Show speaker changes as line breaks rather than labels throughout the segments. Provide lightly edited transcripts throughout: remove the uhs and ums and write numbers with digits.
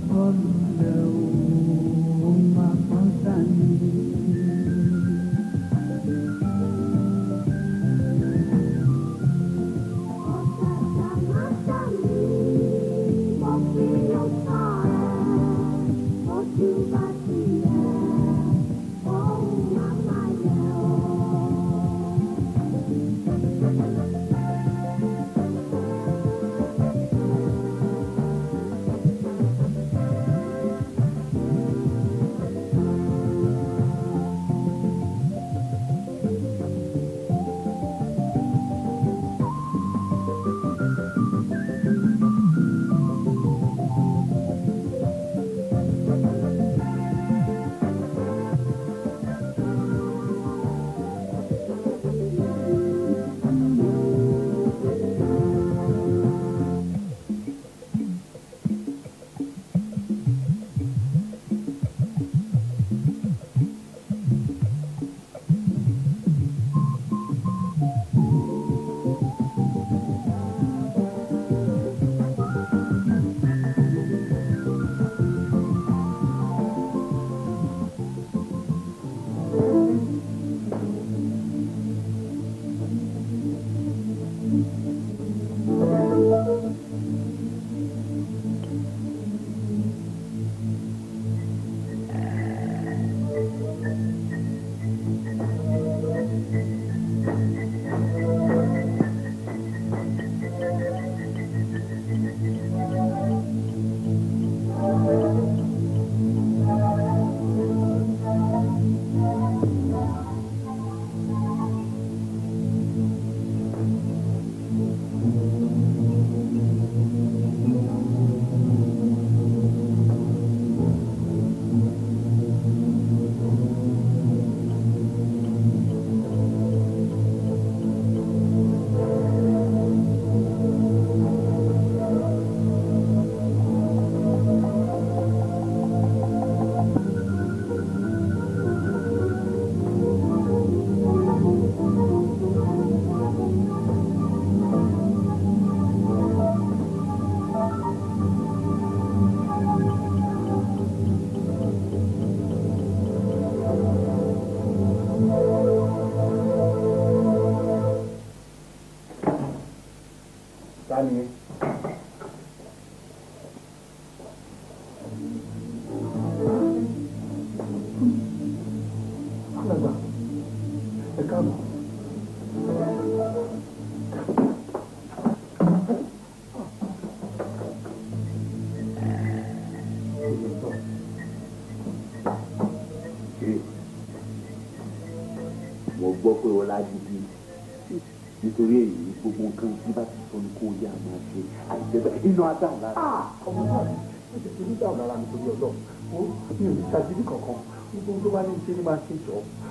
nítorí èyí gbogbo nǹkan tí bá ti sọ ní kó yá máa ṣe àìjẹbẹ inú adáhùn lára.
ọmọ náà ó ti fi ní dáhùn lára nítorí ọlọ́run ó mi ò ní ṣàjírí kankan gbogbo tó bá ní ṣe ni máa ṣe jọ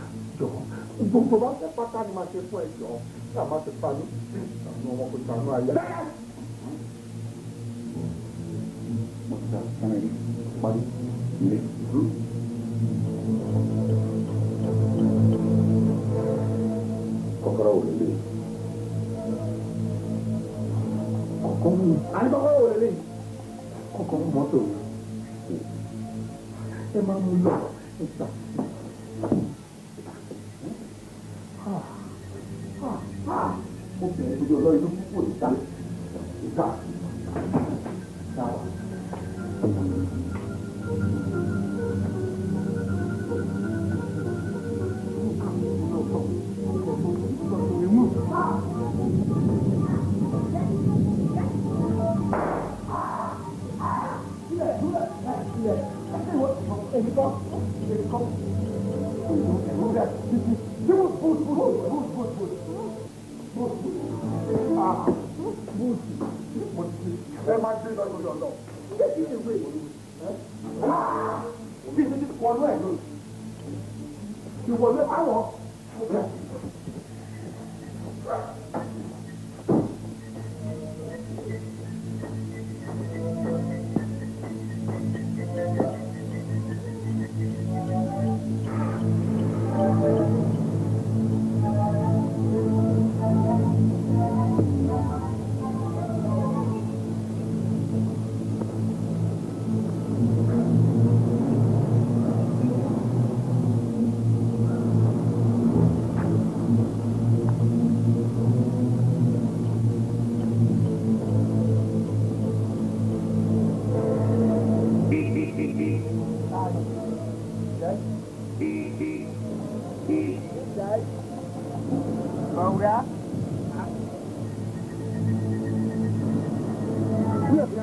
gbogbo bá fẹ́ pátá ni máa ṣe fún ẹ jọ kí a máa ṣe fanú àwọn ọmọ kò sànú ayé.
mo ti sá sáré parí ilé. kọ́kọ́rọ́ wò lélẹ̀.
àníkọ́kọ́rọ́ wò lélẹ̀. kọ́kọ́rọ́ mọ́tò ẹ máa mú lọ ìgbà. mo bẹ̀rẹ̀ lójú ọlọ́rin tó kúkú ìta ìta.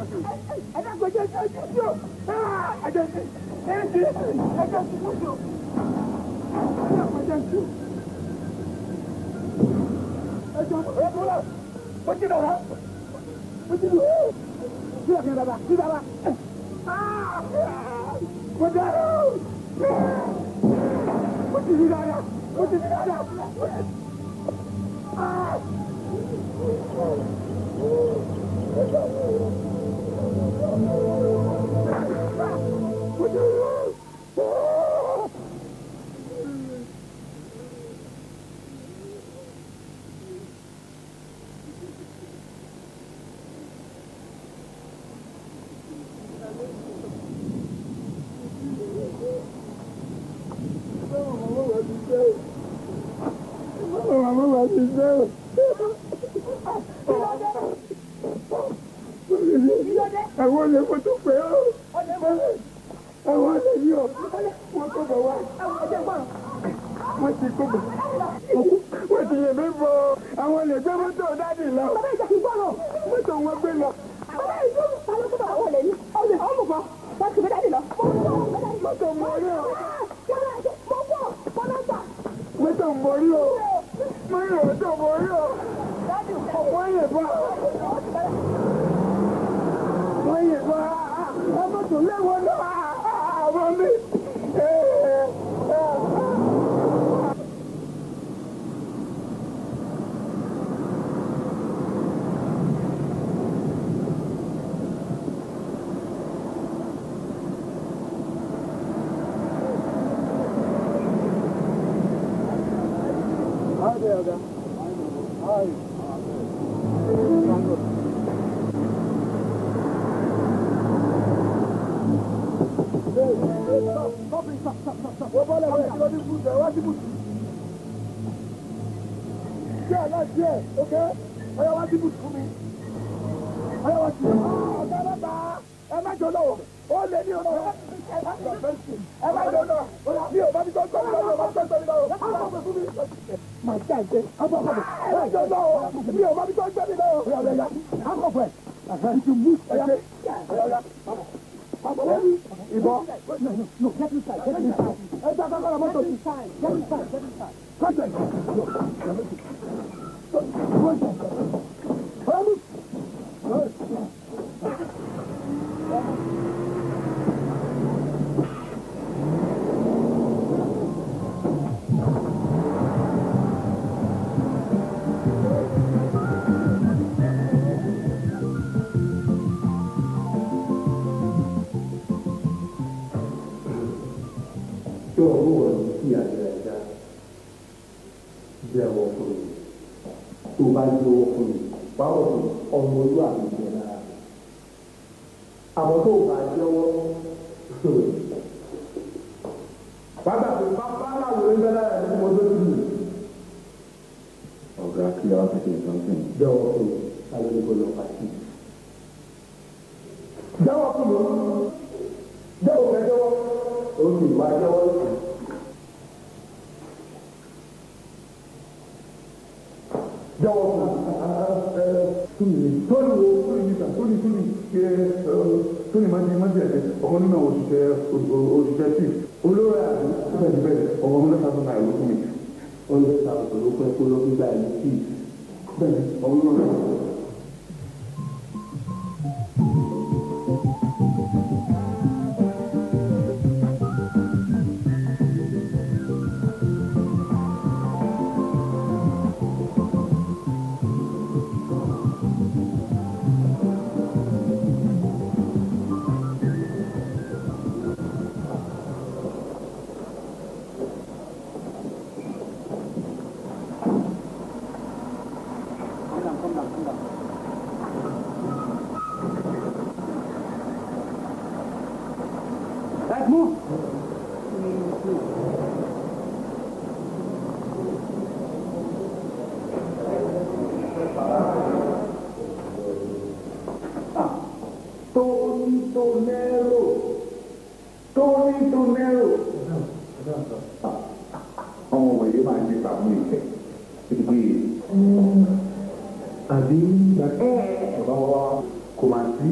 àbí kò máa sí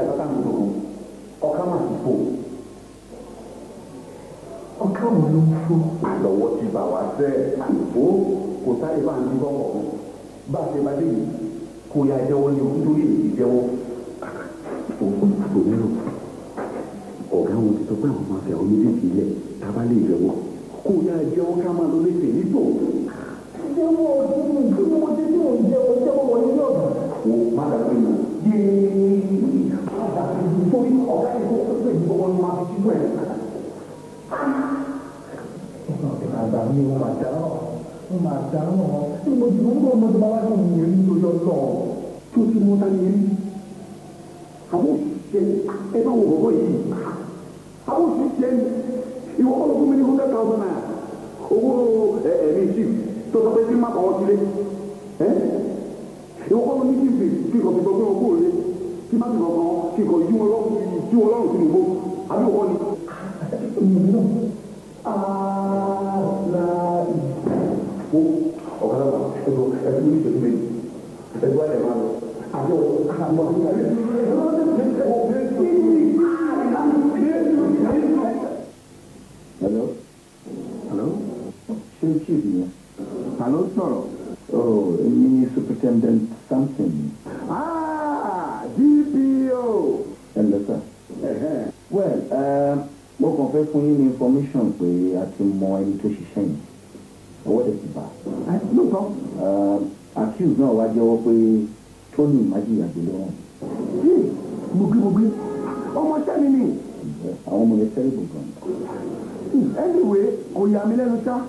àtàkà ń sọ̀rọ̀ ọ̀ká máa ti fò.
ọ̀ká wọn ló ń fò.
àlọ́wọ́ ti bà wá sẹ́ àlùfó kò sáré bá ń dín bọ́ ọ̀hún bá a ṣe bá dé yìí kò yá jẹ́wọ́ ní nítorí èyí jẹ́wọ́. òmìnira ọ̀gá wọn ti sọ pé àwọn máa fẹ́ àwọn méjèèjì ilẹ̀ tábà lè jẹ́wọ́ kò yá jẹ́wọ́ ká máa lọ léṣe nígbò.
jẹ́wọ́ ọdún kí ni mo ti ní òun jẹ́wọ́ wọn ní ọ̀gá.
o má dàgbé mi. yéé má dàgbé mi torí ọ̀gá yìí tó pé ìgbọ́wọ́ ni máa fi ṣíkú ẹ̀.
àgbà mi ò máa dáná wọn máa dáná ní mo ti mú ọmọdé bá wá ní ìyẹn nítorí ọlọ́ọ̀
tó ti mú tani yẹn àwọn òṣìṣẹ́ ẹ bá wọ bọ̀bọ̀ yìí àwọn òṣìṣẹ́ ìwọ kọ́ ló fún mi ní 100,000 naira owó ẹ̀mí chief tó sọ pé kí n má kọ́ ọ sílé ìwọ kọ́ ló ní chief kí n kò fi gbọ́ pé owó rẹ kí n má fi gbọ́ kí n kò yí wọn lọ́rùn sínú igbó àbí òkọ́ ni. ọ̀kadà wà ẹ̀dùn ní ìṣèlú méjì ẹ̀dùn àlẹ́ máa lọ àjọ àmọ́
Hello? Hello? Ṣé chief yẹn? Hello sọ̀rọ̀? Oh, èmi superintendent something.
DPO.
Hello sir. Well, mo kàn fẹ́ fún yín ní information pé a ti mọ ẹni tó ṣiṣẹ́ yìí. Ọwọ́ dẹ̀ ti bá.
Lóòótọ́.
Accuse náà wá jẹ́wọ́ pé Tony májìyàgbé lọ́wọ́.
Mo gbé ọmọ sẹ́ni ni.
Àwọn ọmọ yẹn tẹ́lẹ̀ gbọ̀ngàn.
Anyway, kò yà mí lẹ́nu sá.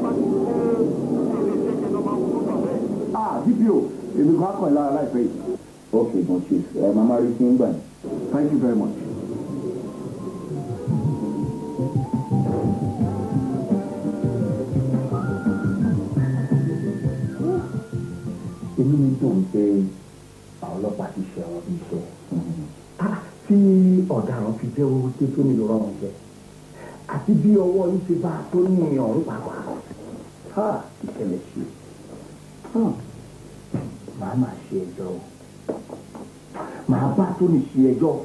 DPO, èmi kan á kàn lára láìpẹ́ yìí.
Okay, bon chief. Mama rí sí ń gbà.
Thank you very much.
inú mi dùn pé àwọn ọlọ́pàá ti ṣe àwọn iṣẹ́ tí ọ̀daràn fi jẹ́wọ́ wípé tó nílò rọrùn jẹ àti bí ọwọ́ yìí ṣe bá a tó ní ọ̀run pàápàá ìṣẹ̀lẹ̀ ṣe màá máa ṣe ẹjọ́ màá bá tó ní ṣe ẹjọ́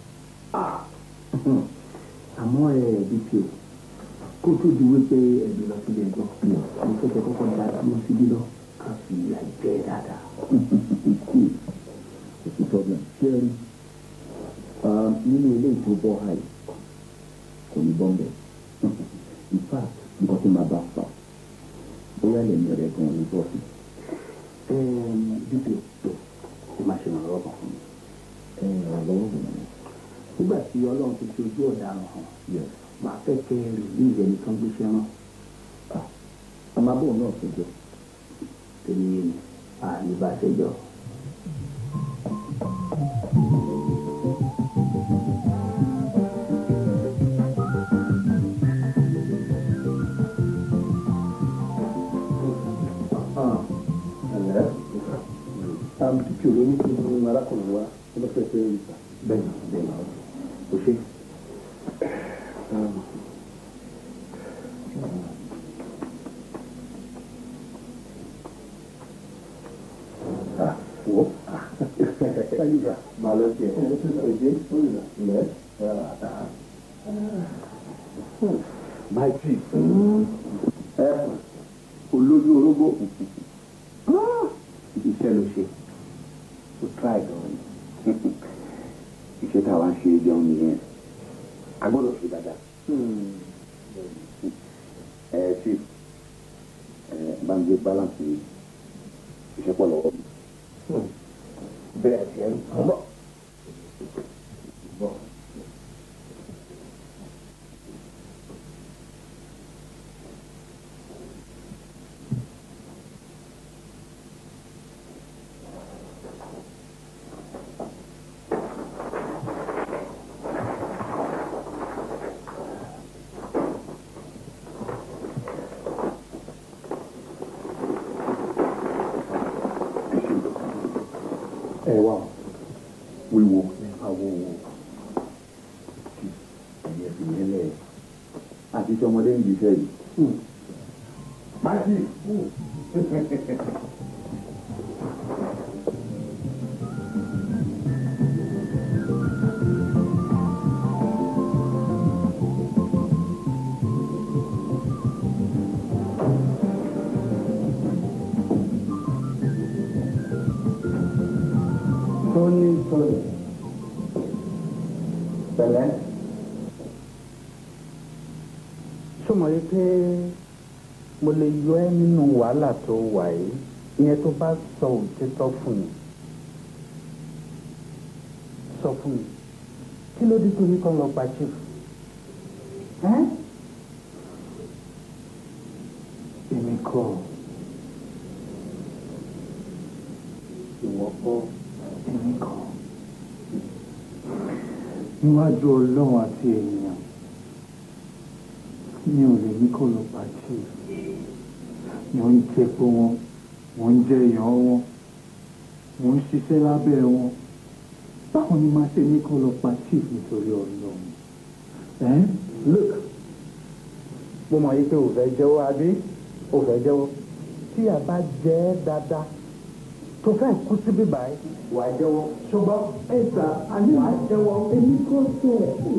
àmọ́ DPO kó tó di wípé ẹ̀bí lọ sílé ẹjọ́ mo fẹ́ kẹ́ kọ́kọ́ dá dúró síbí lọ ká fi ìyà jẹ dáadáa.
Kò problem. Ṣé ẹ rí nínú ilé ìtò bọ́ àì kò ní bọ́m̀bẹ̀. In fact, nǹkan tí màá bá fà bóyá lẹ́nu rẹ̀ gan-an ní bọ́ọ̀sì.
DPO ṣe máa ṣe ìrànlọ́wọ́ kan fún mi.
Ìrànlọ́wọ́ mi ni.
Nígbà tí Ọlọ́run ti fi ojú ọ̀daràn hàn máa fẹ́ kẹ́ ẹ rí ní ìyẹnì kan gbéṣẹ́ rán.
Àmàbò náà ṣe jọ.
Tèmi yé mi bá ṣe jọ.
DPO ló ní kí n arákùnrin wa ọlọ́pẹ́ ṣe é rí sá.
Bẹ́ẹ̀ni o ṣe.
My chief, olójú orógbó iṣẹ́ ló ṣe tó try gan ni iṣẹ́ táwa ń ṣe jẹun nìyẹn a gbọ́dọ̀ ṣe dáadáa. Chief bá ń gbé balance iṣẹ́ pọ̀ lọ́wọ́ mi.
Bẹ́ẹ̀ tiẹ̀ ń bọ̀.
Wíwo àwọ̀ ẹ̀yẹ fi nílẹ̀ àti tọmọdé ń jíṣẹ́ yìí. Májì.
ní sọ̀rọ̀ pẹ̀lẹ́. Ṣọmọ yìí pé mo lè yọ ẹ́ nínú wàhálà tó wà yìí ìyẹn tó bá sọ òtítọ́ fún mi. Sọ fún mi kí ló dé tó ní kọ́ lọ pa chief? Èmi kọ́ ìwọ kọ́ èmi kọ́ níwájú Ọlọ́run àti ènìyàn mi ò lè ní kọ́ lọ pa chief. Mo ń jẹ pé wọn mo ń jẹ ìyàn wọn mo ń ṣiṣẹ́ lábẹ́ wọn báwo ni máa ṣe ní kọ́ lọ pa chief nítorí Ọlọ́run? Look, mo mọ̀ yìí pé ò fẹ́ jẹ́wọ́ àbí ò fẹ́ jẹ́wọ́ tí a bá jẹ́ dáadáa tó fẹ́ kú síbí báyìí wà á jẹ́wọ́ ṣùgbọ́n ẹ̀sà àní wà á jẹ́wọ́ èmi kò tẹ̀.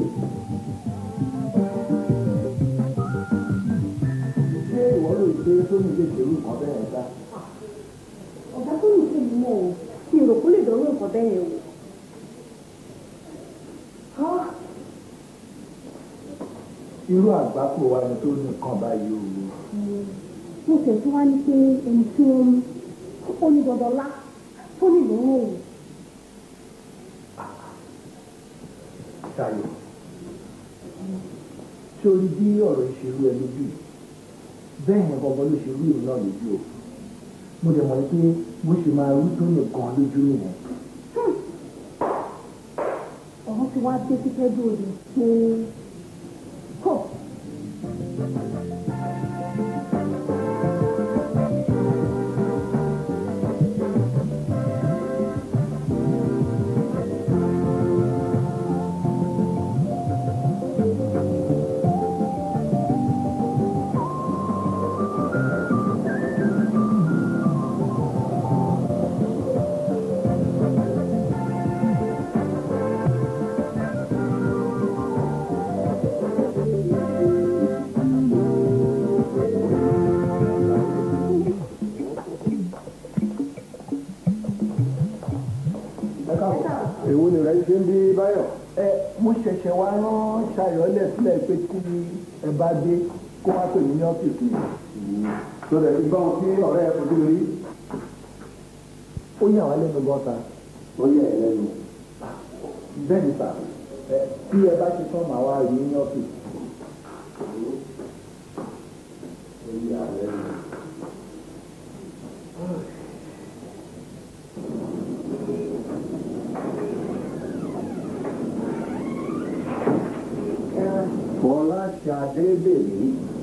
Ṣé ìwọ ló ṣe tó ní lè ṣerú nǹkan bẹ́ẹ̀ dá?
Ọ̀gá tó ní ṣe mọ̀ ọ́ kí èrò kó lè dánwó nǹkan bẹ́ẹ̀ yẹn wò.
Irú àgbákò wa ni tó nìkan báyìí o.
Mo tẹ̀sí wá ní pé ẹni tí ó ní dandan lá tó ní ìlú òun.
Ṣayọ̀ ṣé orí bí ọ̀rọ̀ ìṣèlú ẹ lójú bẹ́ẹ̀ yẹn gbọ́ngàn ló ṣe rú ìlú náà lójú o. Mo dẹ̀ mọ̀ pé mo ṣe máa rú tó nìkan lójú nìyẹn.
Ọ̀rọ̀ ti wá dé sí kẹ́jú òde pé kọ́.
Èwo ni rẹ̀ ṣe ń bí Báyọ̀?
Mo ṣẹ̀ṣẹ̀ wá rán Ṣayọ̀ lẹ́sílẹ̀ pé tí ẹ bá dé kó wá pè mí ní ọ́fíìsì mi.
Lọ́dẹ̀ ìbọn tí ọ̀rẹ́ ẹ̀ fojú rí.
Ó yà wá lẹ́nu gọ́ta.
Ó yẹ ẹ̀ lẹ́nu.
Bẹ́ẹ̀ ni sà, tí ẹ bá ti tán màá wá rí ní ọ́fíìsì.
Ó yà lẹ́nu. Bọ́lá ṣàdébèmí.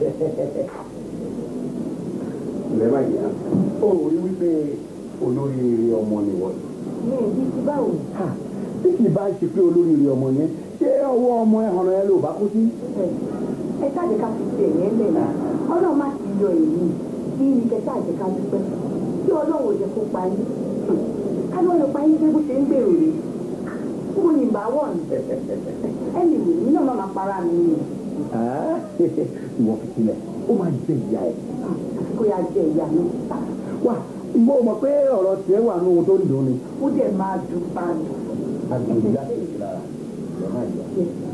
Lẹ́bàá ìyá. Ó rí wípé olóríire ọmọ ni wọ́n.
Ní ìdí ti báwo?
Tí kì í bá ṣe pé olóríire ọmọ yẹn, ṣé ọwọ́ ọmọ ẹ̀hàn rẹ̀ ló bá kú sí?
Ẹ jáde ká fi ṣe ẹ̀yẹ́ lẹ̀ náà. Ọlọ́run má ti yọ èyí kí ní kẹta àjẹká dúpẹ́. Kí Ọlọ́run ò jẹ́ kó parí. Ká ló lọ parí pé bó ṣe ń gbèrò rè. Kúrò ní ìbáwọ̀ ní. Ẹnì mi nínú ọmọ máa para mi ni.
Ìwọ fi sílẹ̀, ó máa jẹ ìyá ẹ̀.
Kó yá jẹ ìyá náà.
Wà, mo mọ̀ pé ọ̀rọ̀ tiẹ̀ wà ní ohun tó ń dùn ni.
Ó dẹ̀ máa dùn bá dùn.
Àgbèrè láti ṣe lára. Lọ́nà ìyá.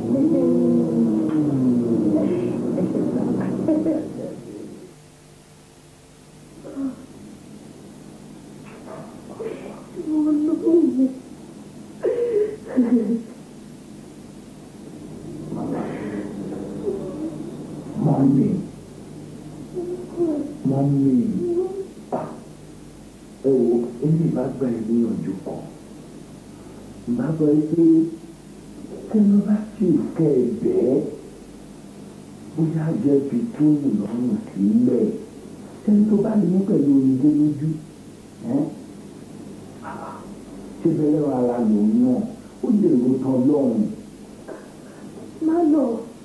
Mọ́mí, ẹ wo, èmi bá gba ìgbìyànjú kan. Bá bọ̀ ẹ́ pé kí ló bá sì kẹ́ ẹ bẹ́ẹ̀ bóyá jẹ́ fi tó ìlọ́rùn sílẹ̀ sẹ́ni tó bá lè mú pẹ̀lú oúnjẹ lójú ṣé bẹ́ẹ̀ ara lòun náà ó lè ro tán lọ́rùn.
Má lọ.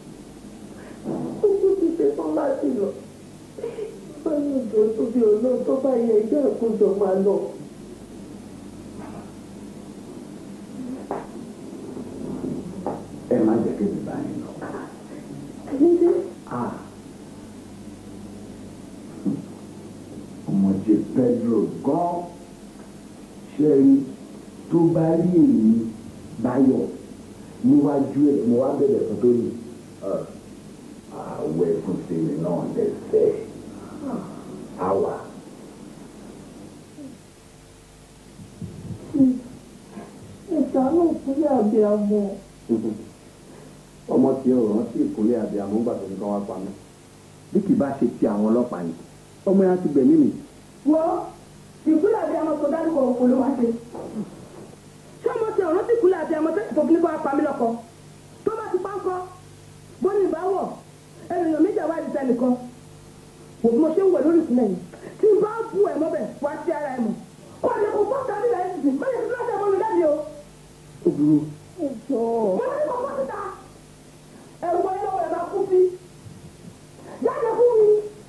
Ó tún ti ṣe tán láti lọ. Báyọ̀ jọ tóbi ọ̀nà tó bá yẹ ẹgbẹ́ àkójọ máa lọ.
Ẹ má jẹ́ kí mi bá yín lọ.
Nídé.
Ọmọdé Pedro gan ṣe rí tó bá
rí èyí báyọ̀ níwájú ẹ̀ mo wá bẹ̀rẹ̀ fún tó ní àwẹ̀ fún sèmi náà lẹ́sẹ̀ àwà.
ìṣàánú ìkúlẹ̀ àbíamọ.
ọmọ tí ó rántí ìkúnlẹ̀ àbíamọ gbà tó ní kán wá pa mí bí kì bá ṣe ti àwọn ọlọ́pàá ni ọmọ yẹn ti gbẹ̀mí mi.
wọ́n ìkúlẹ̀ àbíamọ tó dárúkọ òkú ló wá ṣe. ṣé ọmọ tí ọ̀rọ̀ ti ìkúlẹ̀ àbíamọ tó fi ní kó wá pa mí lọ́kọ tó bá ti pánkọ́ bóni ìbáwọ̀ ènìyàn méjì àwa ìdíje nìkan wò bí mo ṣe ń wẹ̀ lórí ìkúlẹ̀ yìí tí n bá bu ẹ̀ mọ́bẹ̀ wá sí ara ẹ̀ mọ̀ kó o lè kó fọ́ tàbí rẹ̀ ẹ̀ sì bẹ́ẹ̀ ni fúláṣẹ̀ mọ́ mi láti o.
ó burú.
mo ní kó fọ́ síta ẹ̀rù wọn yóò wẹ̀ máa kú sí jáde fún mi.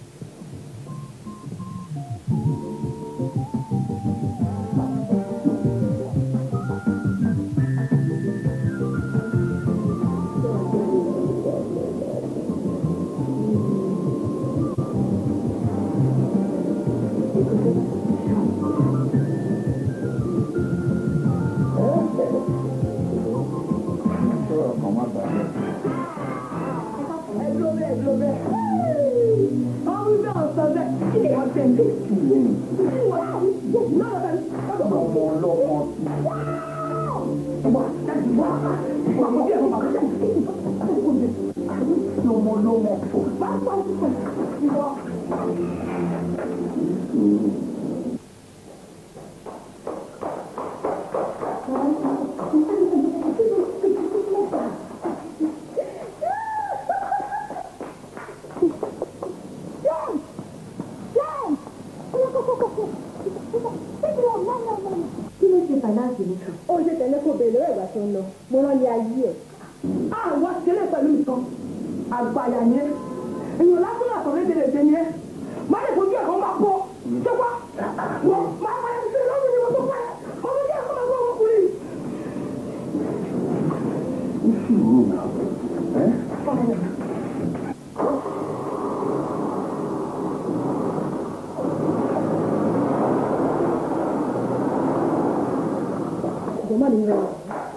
mo rán ní ayé ẹ̀.
àwọn ṣeré pẹ̀lú nǹkan àgbàyà ni ẹ́ èèyàn lásán àtọ̀ lédèrèdè ni ẹ́ má lè fojú ẹ̀kọ́ máa pọ̀ ṣọ́pá wọ́n máa máa ṣe lọ́wọ́ ni mo tó fẹ́ ọmọ ní ẹ̀kọ́ máa gbọ́ ọmọkùnrin.
ìṣòro náà ẹ́.
ìjọba ni rẹ̀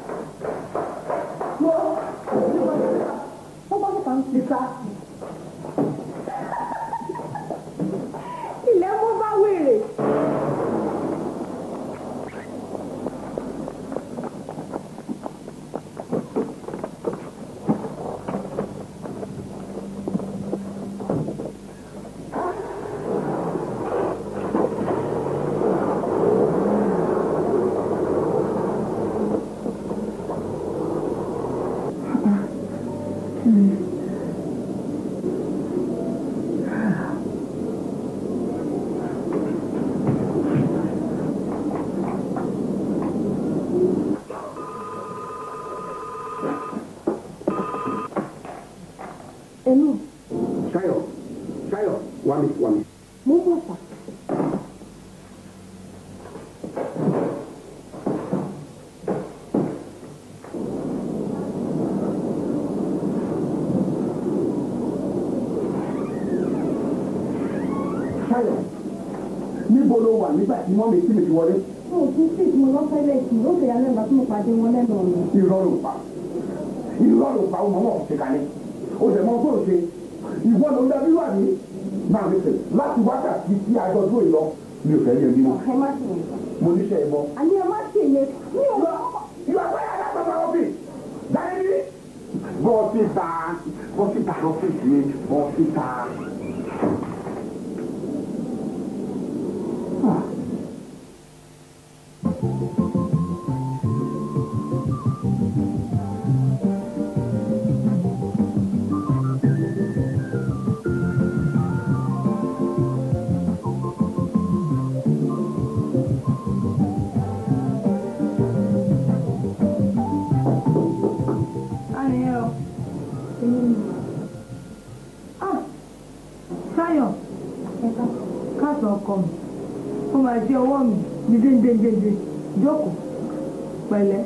ilẹ̀ mú bá wèrè.
Wami.
mo bọ̀ fà.
Ṣáyọ̀, níbo ló wà nígbà tí mọ́mí tí mi ti wọlé?
mo tún sí ìtumọ̀ lọ́fẹ́lẹ́ sí ó fẹ́ yálẹ́ ìgbà tí mo pàdé wọn lẹ́nu ọ̀nà.
Irọ́ ló pa ó mọ̀ mọ̀ ṣe kalẹ̀ ó sì mọ tó ṣe ìwọ ló ń dábí wà ní náà lẹ́sẹ̀ láti wákàtí tí àjọ tó ìlọ mi ò fẹ́ yẹ bí wọn.
ẹ má ṣe yẹn.
mo níṣẹ́ ẹ mọ́.
àní ẹ má ṣe yẹn mi ò mọ.
ìwà báyà lápapọ̀ ọ́fíìsì dáre ní. bọ́sítà ọ́fíìsì bọ́sítà.
Àti ọwọ́ mi dídéńdéńdéńdé jókòó pẹ̀lẹ́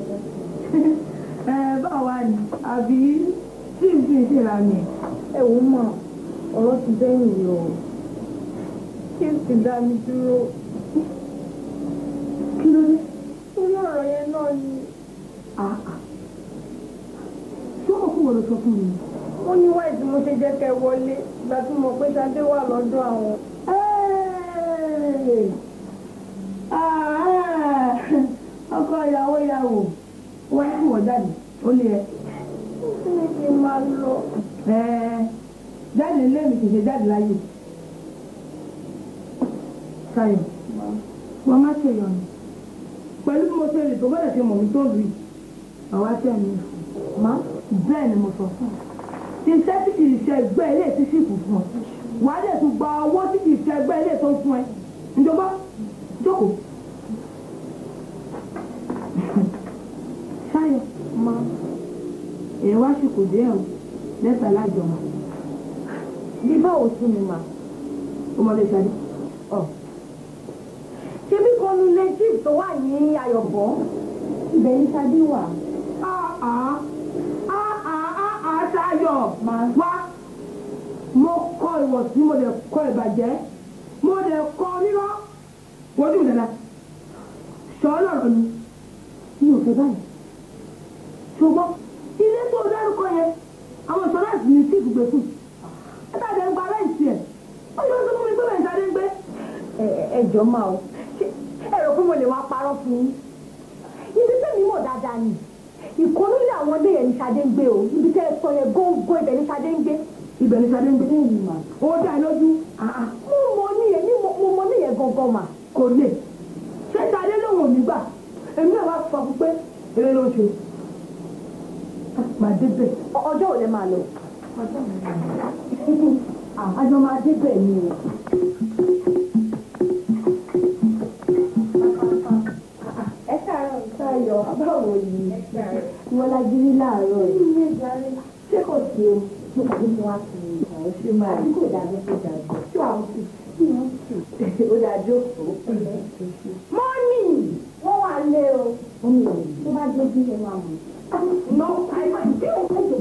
báwa ni àbí tí n fi ṣèrà mi.
ẹ̀wù mọ̀ ọ̀rọ̀ ti bẹ́yìn yìí o kí n sì dá mi dúró.
kí ló dé?
torí ọ̀rọ̀ ọ̀rọ̀ yẹn náà ni.
ṣé kò fún wọn lọ sọ fún mi.
ó ní wáyé tí mo ṣe jẹ́ kẹ́ wọlé ìgbà tí mo pé Ṣadé wà lọ́dọ̀ àwọn.
ọkọ ìyàwó wọ́n fún wọn jáde ó lé ẹ.
ó sì ní kí n máa lọ.
jáde ilé mi kì í ṣe jáde láyé. Ṣayọ̀ wọ́n má ṣe yọ̀nù pẹ̀lú bí mo ṣe lè tó bẹ́ẹ̀ ṣe mọ̀ mi tó lù yìí àwa tẹ̀ mí má bẹ́ẹ̀ ni mo sọ fún ọ. iṣẹ́ tí kì í ṣe ẹgbẹ́ ilé tí sì kù fún ọ wàá lè tún gba owó tí kì í ṣe ẹgbẹ́ ilé tó ń fún ẹ ǹjọba jókòó. Ṣayọ̀ má èèyàn wá sì kò dé ẹ̀ lẹ́sà lájọ mọ́.
bí báwo tún ni mà.
ọmọdé Ṣadé.
ṣebí kan nu legit tó wà ní Ayọ̀bọ̀ ibẹ̀ ní Ṣadé wà.
Ṣayọ̀ wá mo kọ́ ìwọ̀sí mo lè kọ́ ìbàjẹ́ mo lè kọ́ rírọ́ wojú mi dada sọ lọ́rọ̀ ni mi ò fẹ́ báyìí ṣùgbọ́n ilé tó dárúkọ yẹn àwọn ìṣọ́lá ìsìn ní sí ìbùgbé fún ẹ̀ẹ́dàdẹ̀ ń gba aláìsí ẹ̀ ó yọ ọ́ sọ fún mi pé bẹ́ẹ̀ Ṣadé ń gbé.
ẹjọ́ máa o ẹ rò pé mo lè wá parọ́ fún yín ibi tí mi mọ̀ dáadáa ni ìkọ́nú ilé àwọn ilé yẹn ní Ṣadé ń gbé o ibi tẹ́ ẹ sọ yẹn góńgó ibẹ̀ ní Ṣadé ń gbé.
ibẹ̀ ní Ṣadé ń gbé ní ìlú mà ó dá lójú.
mo mọ níyẹn gangan mà.
kò lè ṣé Ṣadé lòun ò ní gbà èmi náà wá sọ fún pé eré ló ṣe máa débẹ̀.
ọjọ́ ò lè máa lọ.
àjọ máa débẹ̀ ni o.
Ṣayọ̀ báwo yìí
wọ́n lájú rí láàárọ̀ yìí.
ṣé kò sí o mo kàn ní kí wọ́n á fi àwọn ṣe máa rí kò dájú kò dájú tí àwọn sì ó dájú òkú mọ́nì wọ́n wà lé o tó bá dé bí ẹ máa mọ̀. No, I might do.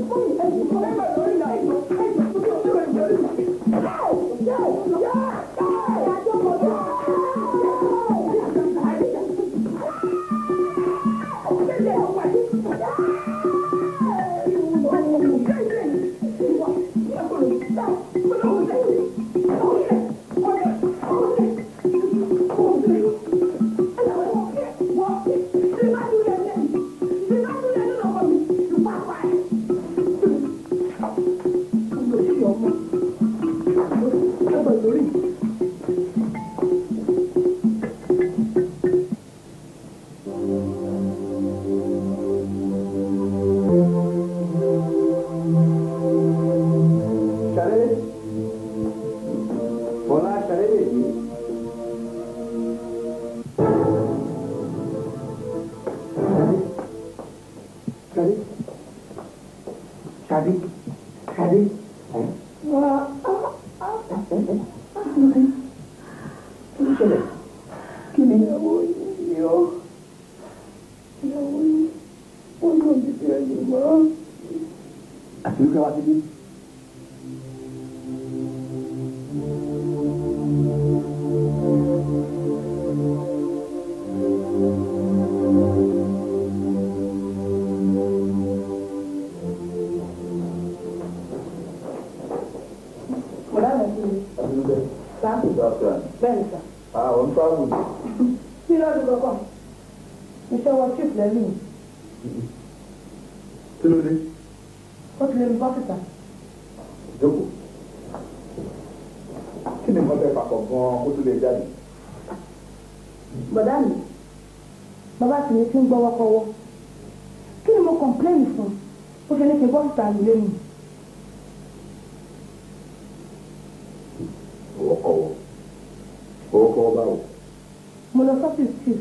mo lọ sọ́fíìsì chief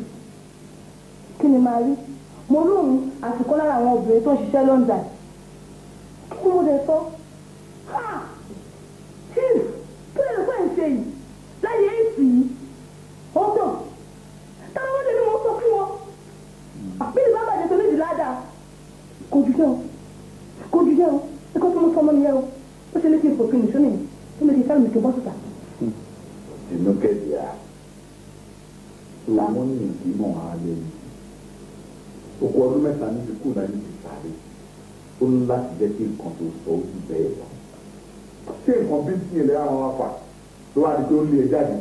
kí ni màá rí mo lóun àsìkò lára àwọn obìnrin tó ń ṣiṣẹ́ London kí ni mo dẹ̀ sọ chief kí ló fẹ́ ń ṣe yìí láyé èsì yìí ó dàn táwọn ọmọdé ni mo sọ fún wọn bí ìbá bàjẹ́ tó méjì ládàá kò jù jẹ́ o ẹ̀kọ́ tó mú sọmọ nìyẹn o ó ṣe létí ìfòkè nìṣó nìyẹn tó méjì sáré mi kì í bọ́ síta.
inú kẹ́díà làwọn ní ìdímọ̀ alẹ́
ọdún mẹ́ta ní ti kú náà ní ti sáré ó ní láti jẹ́ kí nǹkan tó sọ ó sì bẹ́ẹ̀ lọ. ṣé nǹkan bí tí ilẹ̀ àwọn afa tó wà ní tó lé ẹ jáde?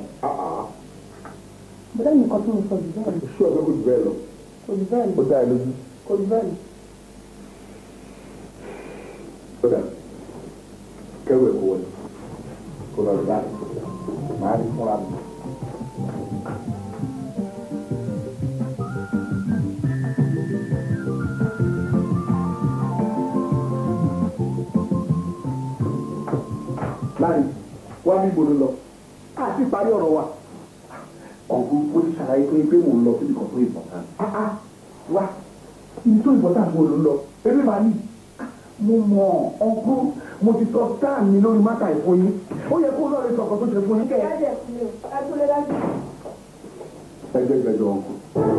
bọ́dá mi kan tó ń sọ jù bẹ́ẹ̀ lọ.
ṣé ọ̀gá kò jù bẹ́ẹ̀ lọ?
kò jù bẹ́ẹ̀ lọ.
ó dá ẹ lójú?
kò jù bẹ́ẹ̀ lọ.
ó dà kẹrù ẹ̀kọ́ wọlé kó lọ rí láti máa rí fúnra mi. láàrin wá bí ibo ló lọ àti ìparí ọ̀rọ̀ wa. ọ̀gbọ́n mo ti ṣàlàyé pé mò ń lọ síbi kan tó ìbọ̀tán. wá ibi tó ìbọ̀tán mo lò ń lọ ebi máa ní. mo mọ ọgbọ́n mo ti sọ sáà mi lórí mátà ìfún yín ó yẹ kó lọ́ọ̀rẹ́ sọ̀kan tó ṣe fún yín. ẹgbẹ́ ìgbẹ́jọ ọkùn.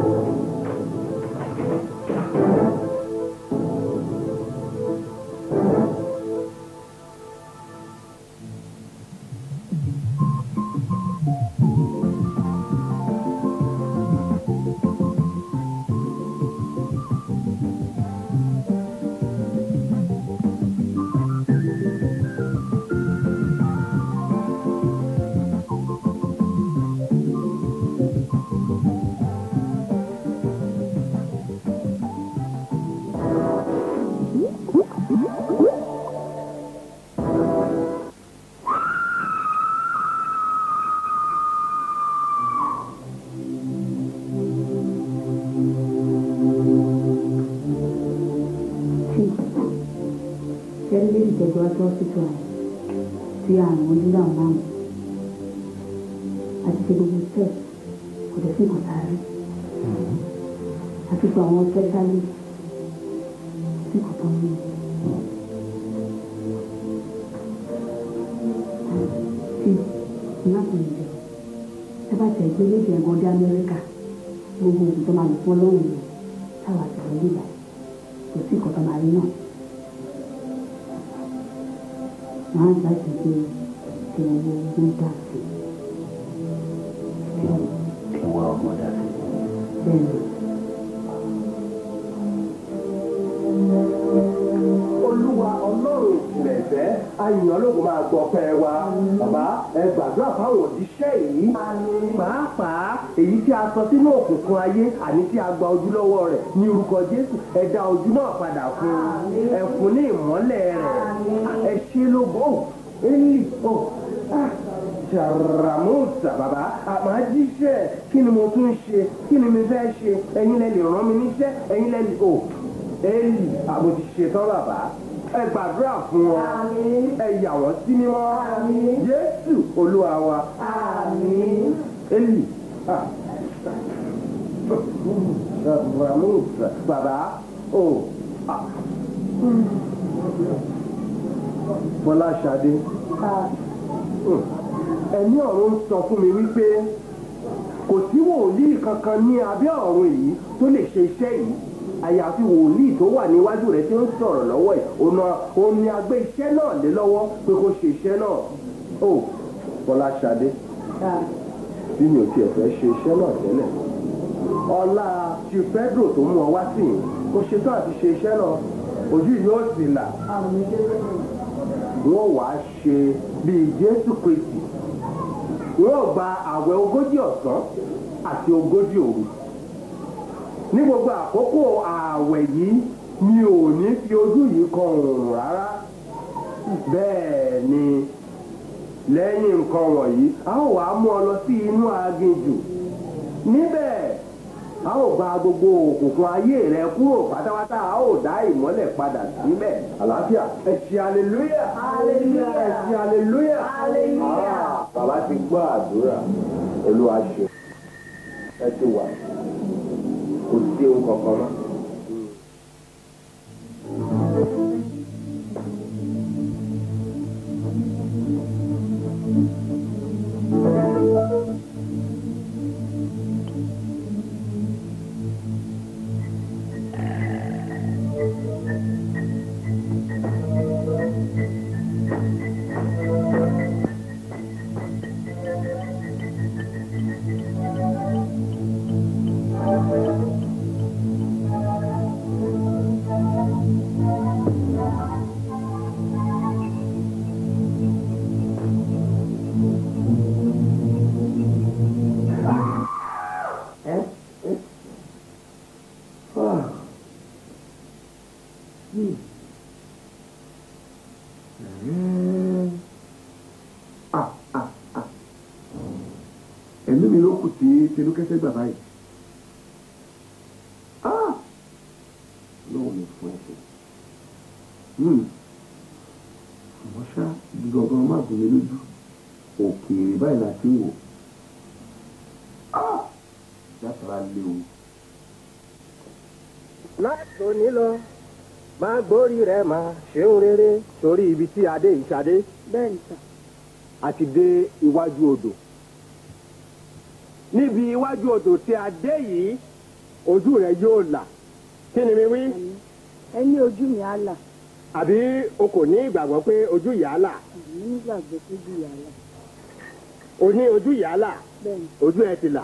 ìjọba tó ṣètò tí àwọn onílà máa ń àti ṣe gbogbo step kò dẹ̀ sí nǹkan tààrí àti fún àwọn specialist sí nǹkan tó ń mú. tí ìmáàkùn ìjọ ẹ bá tẹ̀ gbé léde ẹ̀gbọ́n dé Amẹ́ríkà gbogbo òkú tó máa lò fún ọlọ́run yẹn táwa àtẹ̀wé nígbà kò sí nǹkan tó máa rí náà. máa ń láti gbé kí owó ń dà sí.
kí wọ́n ọmọ dà sí.
bẹ́ẹ̀ni.
olúwa ọlọ́run ìjìnlẹ̀ ìfẹ́ ayìyàn ológun máa gbọ́ pẹ́ wa bàbá ẹ gbàdúrà fáwọn òjíṣẹ́ yìí pàápàá èyí tí a sọ sínú òkùnkùn ayé àní tí a gba ojú lọ́wọ́ rẹ̀ ní orúkọ Jésù ẹ dá ojú náà padà fún ẹ fún ní ìmọ́lẹ̀ rẹ̀ ẹ ṣe lógo eli jaramusa bàbá àmà jíṣẹ́ kí ni mo tún ṣe kí ni mi fẹ́ ṣe ẹ̀yin lẹ lè rán mi níṣẹ́ ẹ̀yin lẹ lè eli àmọ ti ṣetán bàbá ẹ gbàdúrà fún wọn ẹ yà wọ́n sí mímọ́ Jésù Olúwa wa eli jaramusa bàbá Bọ́lá Ṣadé ẹ̀mí ọ̀run sọ fún mi wípé kò sí wòlíì kankan ní abẹ́ ọ̀run yìí tó lè ṣe iṣẹ́ yìí àyàfi wòlíì tó wà níwájú rẹ̀ tí ó ń sọ̀rọ̀ lọ́wọ́ ẹ̀ òun ni a gbé iṣẹ́ náà lé lọ́wọ́ pé kó ṣe iṣẹ́ náà Bọ́lá Ṣadé bí mi ò tiẹ̀ fẹ́ ṣe iṣẹ́ náà tẹ́lẹ̀ ọlá ti Pedro tó mú ọ wá sí yìí kó ṣetán àti ṣe iṣẹ́ náà ojú yóò sì là wọ́n wá ṣe bíi Jésù Kristi wọ́n gba àwẹ̀ 40 ọ̀sán àti 40 òru ní gbogbo àkókò ààwẹ̀ yìí mi ò ní fi ojú yìí kan òòrùn rárá bẹ́ẹ̀ ni lẹ́yìn nǹkan wọ̀nyí a ó wá mú ọ lọ sí inú aginjù níbẹ̀ a ó gba gbogbo òkùnkùn ayé rẹ kúrò pátápátá a ó dá ìmọ́lẹ̀ padà síbẹ̀. àlàáfíà ẹ ṣe aleluya ẹ ṣe aleluya.
Bàbá ti gbọ́ àdúrà Olúwa ṣe ẹ ti wà kò sí ohun kankan mọ́. ẹ̀mí mi ló kù tí tinúkẹ́sẹ́ gbà báyìí. lóun ní fún ẹsẹ̀. àmọ́ ṣá gbọ̀ngàn má gùn mí lójú òkèèrè báyìí láti wò. yàtọ̀ léwu.
láti òní lọ máa gbórí rẹ̀ máa ṣeun rere torí ibi tí adé ìṣadé.
bẹ́ẹ̀ ni sà.
a ti dé iwájú odò. níbi iwájú odò tí a dé yìí ojú rẹ̀ yóò là. kí ni mi wí.
ẹ ní ojú mi á là.
àbí o kò ní ìgbàgbọ́ pé ojú ìyá là.
àmì nígbàgbọ́ pé ojú ìyá là.
o ní ojú ìyá là.
bẹ́ẹ̀ni.
ojú ẹ ti là.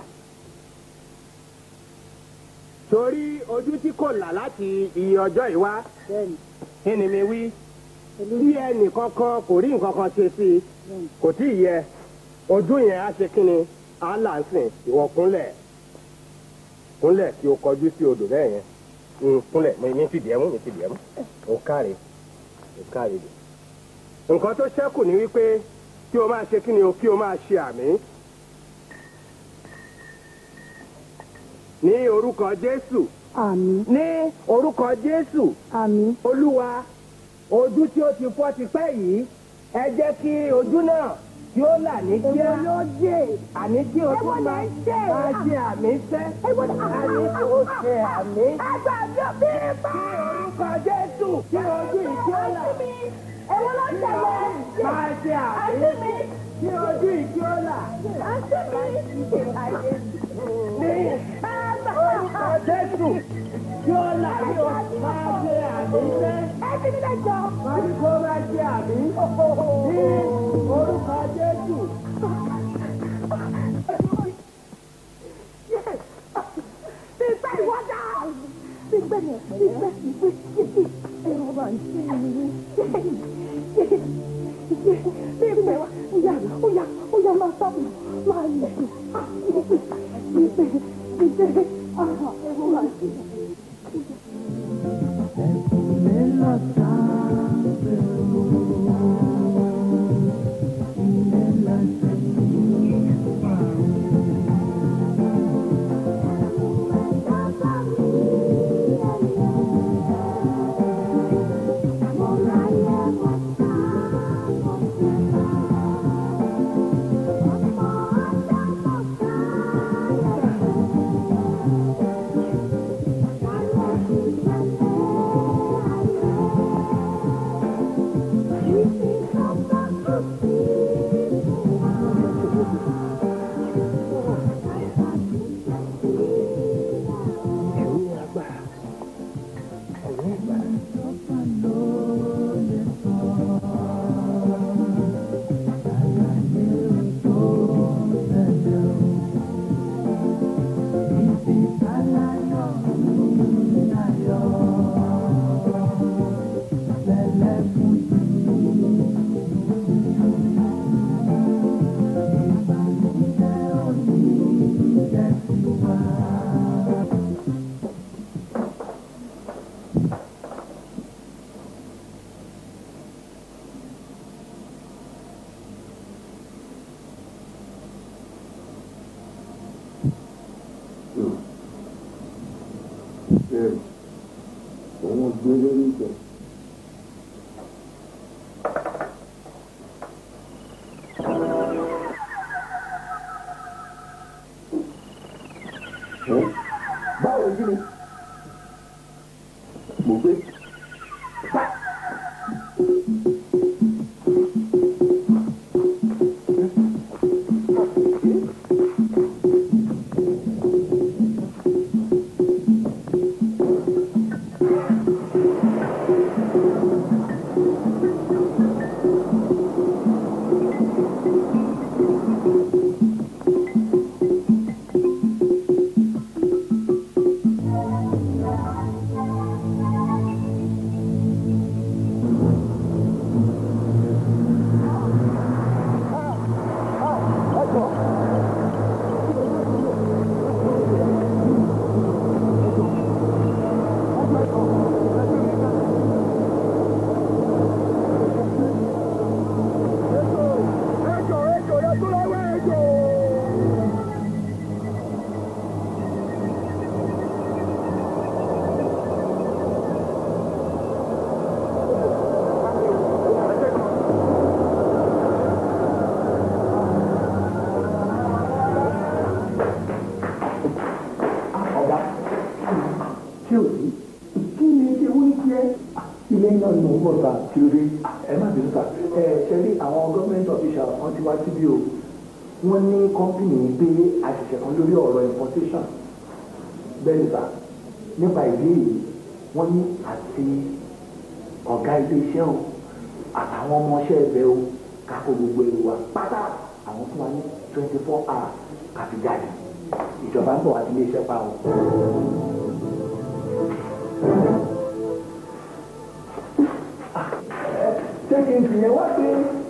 torí ojú tí kò là láti iye ọjọ́ yìí wá.
bẹ́ẹ̀ni.
kí ni mi wí. tí ẹnì kankan kò rí nǹkan kan ṣe sí i kò tí ì yẹ ojú yẹn á ṣe kí ni á là ń sìn ìwọ kúnlẹ̀ kí o kọjú sí odò bẹ́ẹ̀ yẹn kúnlẹ̀ mi fìdí ẹ̀ mú o káre dè. nǹkan tó ṣẹ́kù ni wípé kí o máa ṣe kí ni o kí o máa ṣe àmì. ní orúkọ Jésù.
àmín.
ní orúkọ Jésù.
àmín.
Olúwa ojú tí ó ti fọ́ ti pẹ́ yìí ẹ jẹ́ kí ojú náà tí ó là ní kíá.
èwo ló dé.
àní tí o tún máa ṣe àmì sẹ́. àní tí o ṣe àmì.
àgbàdo bí bá.
ní orúkọ Jésù kí ojú ìkí ó là.
èwo ló tẹ̀lé.
máa ṣe àmì. kí ojú ìkí ó là. ní orúkọ Jésù kí ó là ní o máa ṣe àmì sẹ́. máa ní kó máa ṣe àmì. ní orúkọ Jésù.
Pípẹ́ ìwọ́dà. Pípẹ́ ẹ̀rọ bá ń ṣe pípẹ́ ó yá máa sábà máa lẹ̀. Pípẹ́ ẹ̀rọ bá ń ṣe.
Òun gbé lórí ìjọ. Báwo ni mo gbé?
sà kí ló dé ẹ má bínú sà ṣe rí àwọn government officials wọ́n ti wá síbí o wọ́n ní company gbé àṣìṣe kan lórí ọ̀rọ̀ importation bẹ́ẹ̀ ni sà nípa ìdí èyí wọ́n ní àti ọ̀gá ilé-iṣẹ́ o àtàwọn ọmọọṣẹ́ ẹ̀bẹ̀ o kákó gbogbo èrò wa pátá àwọn fún wa ní 24 hours káfí jáde ìjọba ń bọ̀ wá sí ilé-iṣẹ́ pa o. ṣé kí n fìyẹn wá sí.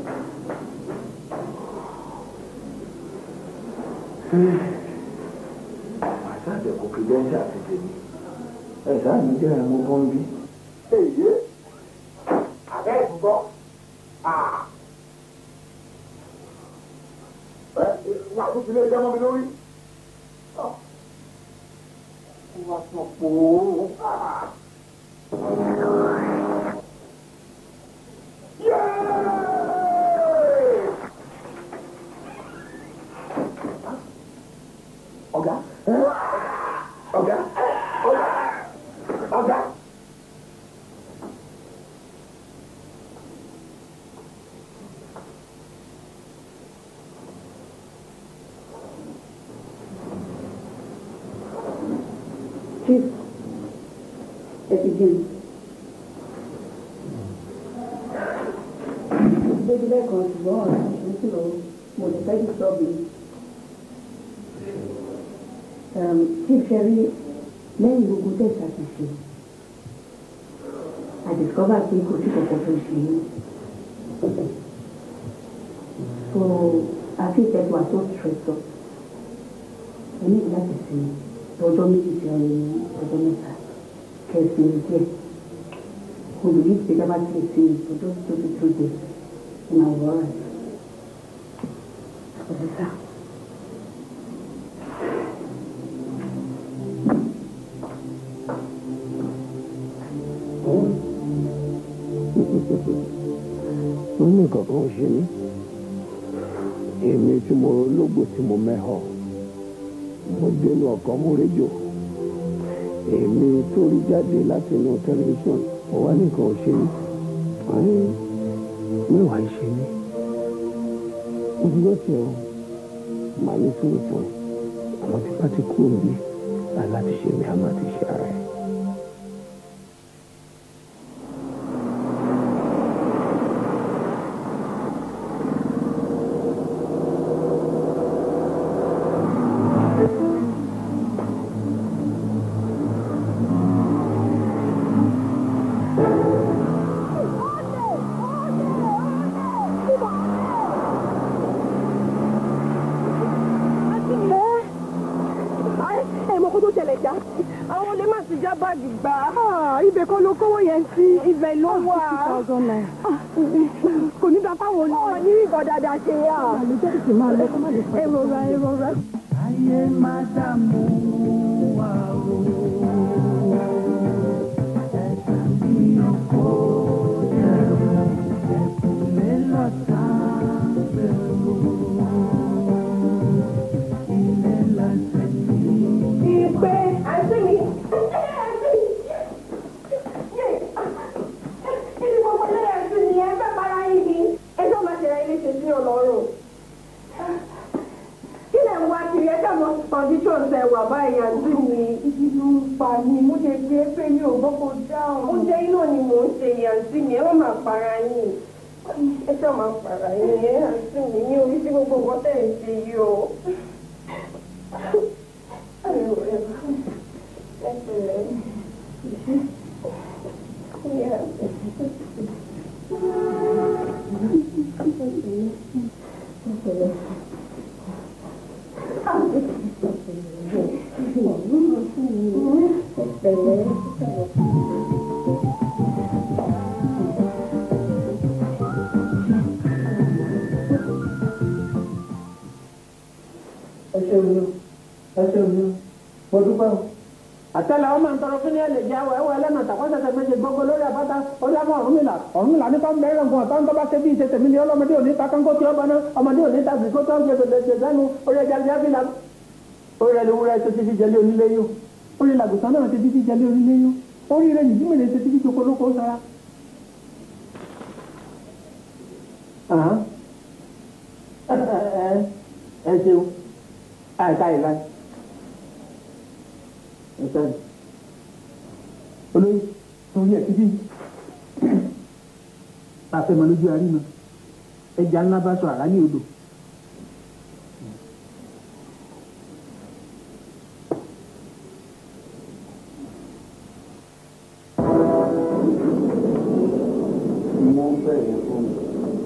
àṣàjẹ kò kìdẹ́ńṣà ti tèmi ẹ̀ sáà ní jẹ́ ẹ̀mú tó ń bí. èyí àbẹ́ ìfúgbọ́ wà tó fi lé ẹjọ́ mọ́ mi lórí. wà sọ pòó. Ọ̀gá. Ọ̀gá. Ọ̀gá. Ọ̀gá.
Chief, Epidemic. Baby, that goes wrong. You know, when the baby saw me. Chief Sherry, lẹ́yìn gbogbo tẹ̀sà ti ṣe. I discovered pé kò sí kankan tó ṣe é. So, I feel that we are so stressed up. I need láti sinmi. Lọ́jọ́ méjì sí ọ̀rẹ́ ní ọjọ́ mẹ́ta. Kẹ̀sì ní díẹ̀. Olùdí ìgbéjábá ti ṣe ìtọ́jú tó ti tó dé. In our world. Ọ̀dọ́sà.
wọ́n ní kankan ṣe mí èmi tí mo lógbò tí mo mẹ́họ̀ mo dénú ọkàn mo rédíò èmi tó rí jáde láti inú tẹlifíṣàn mo wá nìkan ṣe mí wọ́n ní mẹ́wàá ṣe mí ìdúró tí ọ màá ní sùúrù fún ẹ àwọn tí bá ti kúrò bí aláti ṣe mí a máa ti ṣe ara ẹ.
Ibẹ̀ ló wà. Kò ní dápá wo ni. Ní ìkọ̀ dáadáa ṣe yá. Àlùjọ́ ti máa lọ kó má lè fọ́. Èrora.
Ayé máa dààmú wa o. Ẹ̀sà bí ọkọ̀ dẹ̀rù, ẹ̀kúnlé lọ́ta bẹ̀rù. Ilé lọ́sẹ̀ ní.
Ìpè àti mi. Conditions ẹ wà báyìí àti mi. Ìdílé ń pa mi, mo lè gbé pé mi ò gbọ́kọ̀ dáhùn. Oúnjẹ iná ni mò ń ṣe àǹtí mi, ẹ má máa para yín. Ẹ ṣáà máa para yín, ẹ àǹtí mi ní orí sí gbogbo nǹkan tẹ̀ ń ṣe yìí o. Àtẹ́lẹ̀ ọmọ ìtọrọ fún ní ẹ̀lẹ̀ jẹ́ àwọ̀ ẹ̀wọ̀ ẹlẹ́nà tàkọ́sẹ̀sẹ̀ méje gbogbo lórí àbáta orílẹ̀-èdè Ọ̀rúnmìlà nípa ń bẹ̀rẹ̀ nǹkan ọ̀tọ́ ń tọ́ bá ṣe bí ìṣe tèmi ní ọlọ́mọdé òní takánkó tí ó bá ná ọmọdé òní tàbí kó tó ń ṣe sẹ́nu orí ẹja jẹ́ bí làbú. Orí rẹ̀ lówúrẹ́ tó ti fi jẹ́lé onílé yó. Orí làgùsàn náà ti fi jẹ́lé onílé yó. Orí rẹ̀ nìjí mèrè ti fi jókòó lóko sára.
ẹ ṣeun àìka ìlà ẹ̀ka olóyè torí ẹ̀ síbí àfẹ́mọ̀ lójú àríná ẹja ńlá bá sọ àrá ní odò.
wọ́n bẹ̀rẹ̀ fún mi.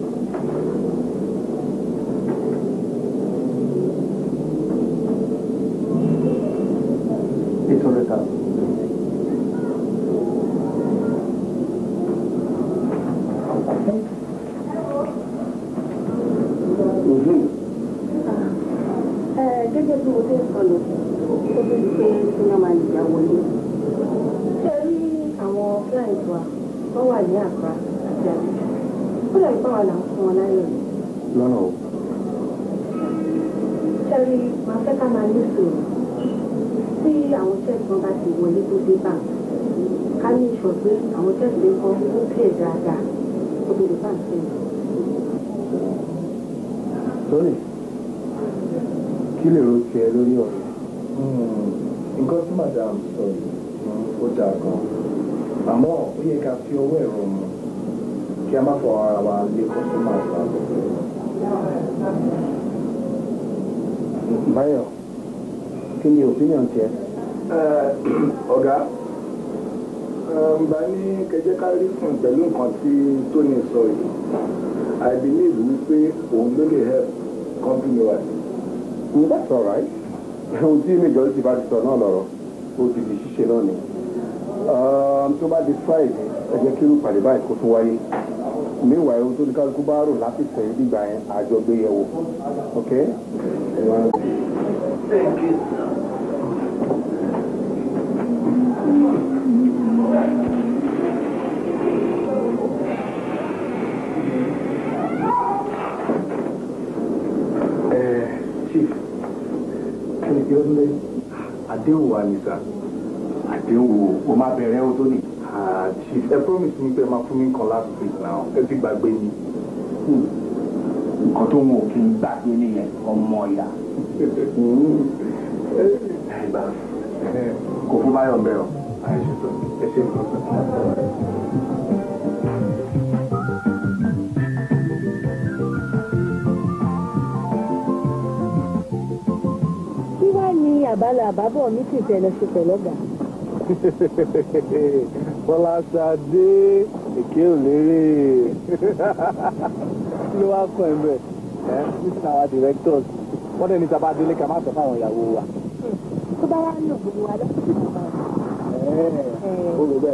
Gẹ́gẹ́ bí mo ti ń sọ lọ, ó bí pé kí wọ́n máa yà wọlé. Ṣé rí àwọn client wa wọ́n wà ní Accra àti Abuja? Ó lè gbọ́ wà láwọn fún wọn láyé rẹ̀.
Lọ́nà o.
Ṣé rí máa fẹ́ ká máa ní sòrò tí àwọn chef wọn bá ti wọlé tó dé bá ká ní ìṣọ̀ pé àwọn chef lè kọ́ ó pè dáadáa ó tó lè bá ń sẹ́yìn.
Sorry. Kí lè ro tiẹ̀ lórí ọ̀rọ̀?
Nǹkan tí madam sọ yìí ó dáa gan. Àmọ́ ó yẹ ká fi ọwọ́ ẹ̀rọ mu kí a má fọ ara wa lé kọ́sọ́mà àgbà.
Báyọ̀, kí ni opinion tiẹ̀?
Ọ̀gá, bá ní kẹjẹ́ ká rí fún pẹ̀lú nǹkan tí Tony sọ yìí. I believe wípé òun ló lè help company wa.
That's all right. Ohun tí majority bá ti sọ náà lọ́rọ̀, ó ti di ṣíṣe náà ni. Tó bá di Friday, ẹ jẹ́ kí irú pàdé báyìí kó tún wáyé. Meanwhile, ohun tó ní kálukú bá rò láti sẹ́yìn nígbà yẹn àjọ gbé yẹ̀wò. Okay?
Thank you.
Chief, kí ni kí ló ń lé? Àdéhùn wa ni sà. Àdéhùn wo? O máa bẹ̀rẹ̀ o tó ní.
Chief, ẹ promise mi pé ẹ máa fún mi nǹkan last week now. Ẹ ti gbàgbé ni.
Nǹkan tó ń wò kí n gbàgbé nìyẹn, ọmọ ìyá. Kò fún Báyọ̀ ń bẹ̀rọ̀.
Ẹ ṣe nǹkan.
Àbálẹ̀ àbábọ̀ mi sì fẹ́ lọ ṣe pẹ̀lú ọ̀gá.
Fọláṣadé èké ò lérè ló wá kọ́ ẹ̀ bẹ́ẹ̀ mr our directors wọ́n dẹ̀ ní sábà délé ká má sọ fáwọn ìyàwó wa.
Tó bá wá nù gbogbo wa lọ́sọ̀tún bàbá rẹ̀.
Ó lè bẹ́ẹ̀.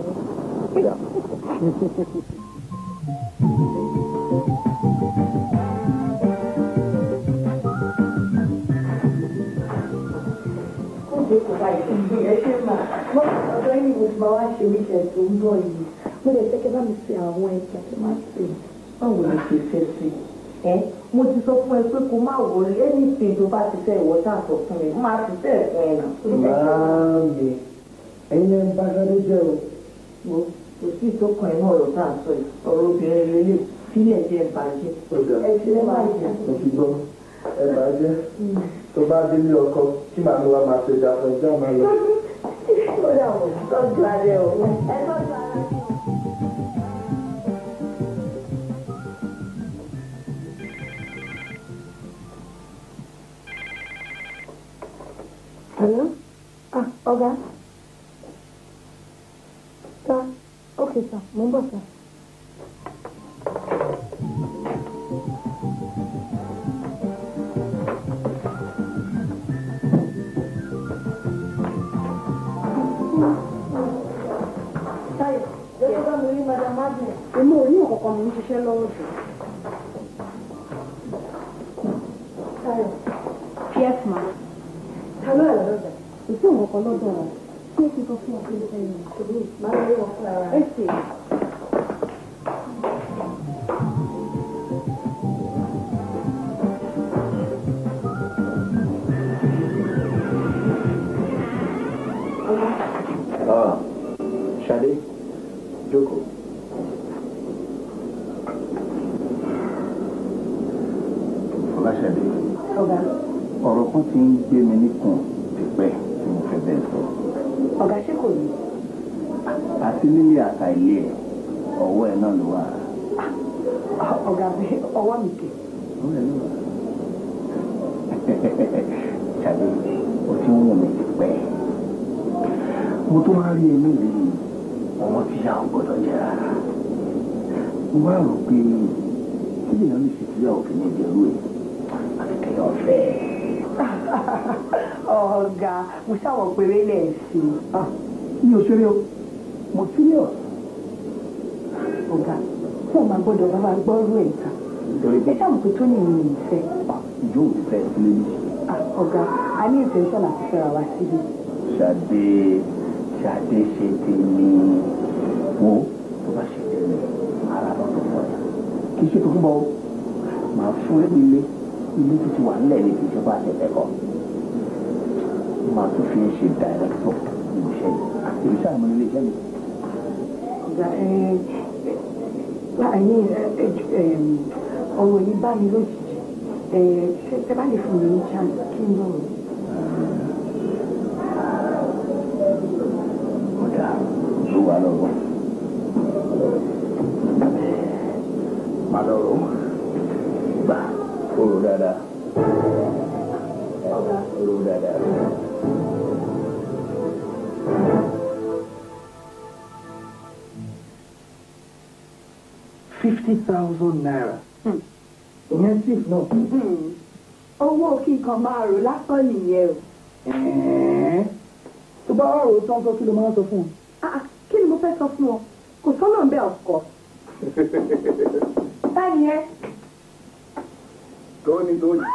Ọ̀dọ́ ẹni mo ti máa wá ṣe oríṣẹ́ tó ń bọ̀ yìí. Mo lè fẹ́ kẹ́ bá mi fi àwọn ẹja tó máa ṣe. Báwo lè ṣe fẹ́ sí? Mo ti sọ fún ẹ pé kó má wọlé anything tó bá ti fẹ́ ìwọ sáà sọ fún mi. Máa ti fẹ́ fún ẹ náà.
Máàmì, ẹ̀yin ẹ̀ ń bá Ṣadé jẹ́ o.
Kò sí ìtókàn ẹ̀ náà ọ̀rọ̀ tá à ń sọ yìí. Ọ̀rọ̀ obìnrin lélẹ̀ sílẹ̀ jẹ́ ìbàjẹ́. Ẹ ti lẹ́ máa jà.
Mo ti gbọ́. Ẹ bàjẹ́. Tó bá délé ọkọ kí màá lọ wá máa ṣe dà fún ẹjọ́ máa lọ.
Ó dà wọ̀ tọ́jú ara ẹ̀ o. Ẹ tọ́jú ara ẹ̀ o. Hello? Ọ̀gá. Sir, okay sir, mo ń bọ̀ sir. Èmi ò ní ọ̀kọ̀ọ̀kan mi ń ṣiṣẹ́ lọ́wọ́ jù. Táyọ̀. Yes ma. Ta ló ẹ̀rọ lọ́dọ̀? Kò sí ọ̀kọ̀ọ̀kan lọ́dọ̀ wọn. Ṣé kí n sọ fún ọkùnrin lẹ́yìn? Máa ń lé wọn fún ara. Ẹ ṣe.
Ṣadé, jókòó. Ṣadé. Ọ̀rọ̀ kan ti ń gbé mi níkùn tipẹ́ tí mo fẹ́ bẹ́ẹ̀ sọ.
Ọ̀gá ṣé kò ní?
Àti nílé àtà ilé ẹ̀ ọwọ́ ẹ̀ náà ló wà.
Ọ̀gá bí ọwọ́ mi kè.
Ọwọ́ ẹ̀ ló wà. Ṣadé, o ti ń wù mí tipẹ́. Mo tún wá rí ẹni rí ọmọ tí yà ò gbọ́dọ̀ jẹ́ rárá. Mo wá rò pé kí lèèyàn lè ṣe síyà òfin ní ìjẹ́rú ẹ̀ àti kẹ́yọ̀ ọ̀fẹ́.
Ọ̀gá mo ṣàwọ̀ péré lẹ̀ sí.
Mi ò ṣeré o, mo serious.
Ọ̀gá fún ọmọ gbọ́dọ̀ bá wa gbọ́rú ẹ̀ ta. Ẹ ṣàmù pé tó ní ìrìn ìfẹ́.
Ìjọ òbí fẹ́ sílé mi.
Ọ̀gá a ní intention àti fẹ́ra wa síbi.
Ṣadé ṣe tèmi wo tó bá ṣe tèmi ara lọ́dún fún ẹ. Kì í ṣe tó fún bọ́ máa fún ẹ nílé tó ti wà nílẹ̀ ní kìí ṣe bá ṣe ẹ̀kọ́. Máa tún fi ń ṣe dàrẹ́kítọ̀ nínú iṣẹ́ yìí. Ìrísà ìmọ̀ nílé iṣẹ́ mi.
Ọ̀gá ọ̀rọ̀ yìí bá mi lójijì. Ṣé bá lè fún mi ní chance kí n lọ́rùn?
Ọ̀dà ló wà lọ́wọ́. Má lọ́rọ̀ gbà oró dáadáa. Oró dáadáa.
₦50,000. Ìyẹn sì náà.
Owó kí nǹkan máa rò lásán nìyẹn o.
Tó bá wà rò tán sọ kí ló máa sọ fún un.
Kí ni mo fẹ́ sọ fún ọ? Kò sọ́nà ń bẹ̀ ọ̀kọ́. Báyìí ẹ.
Tóní.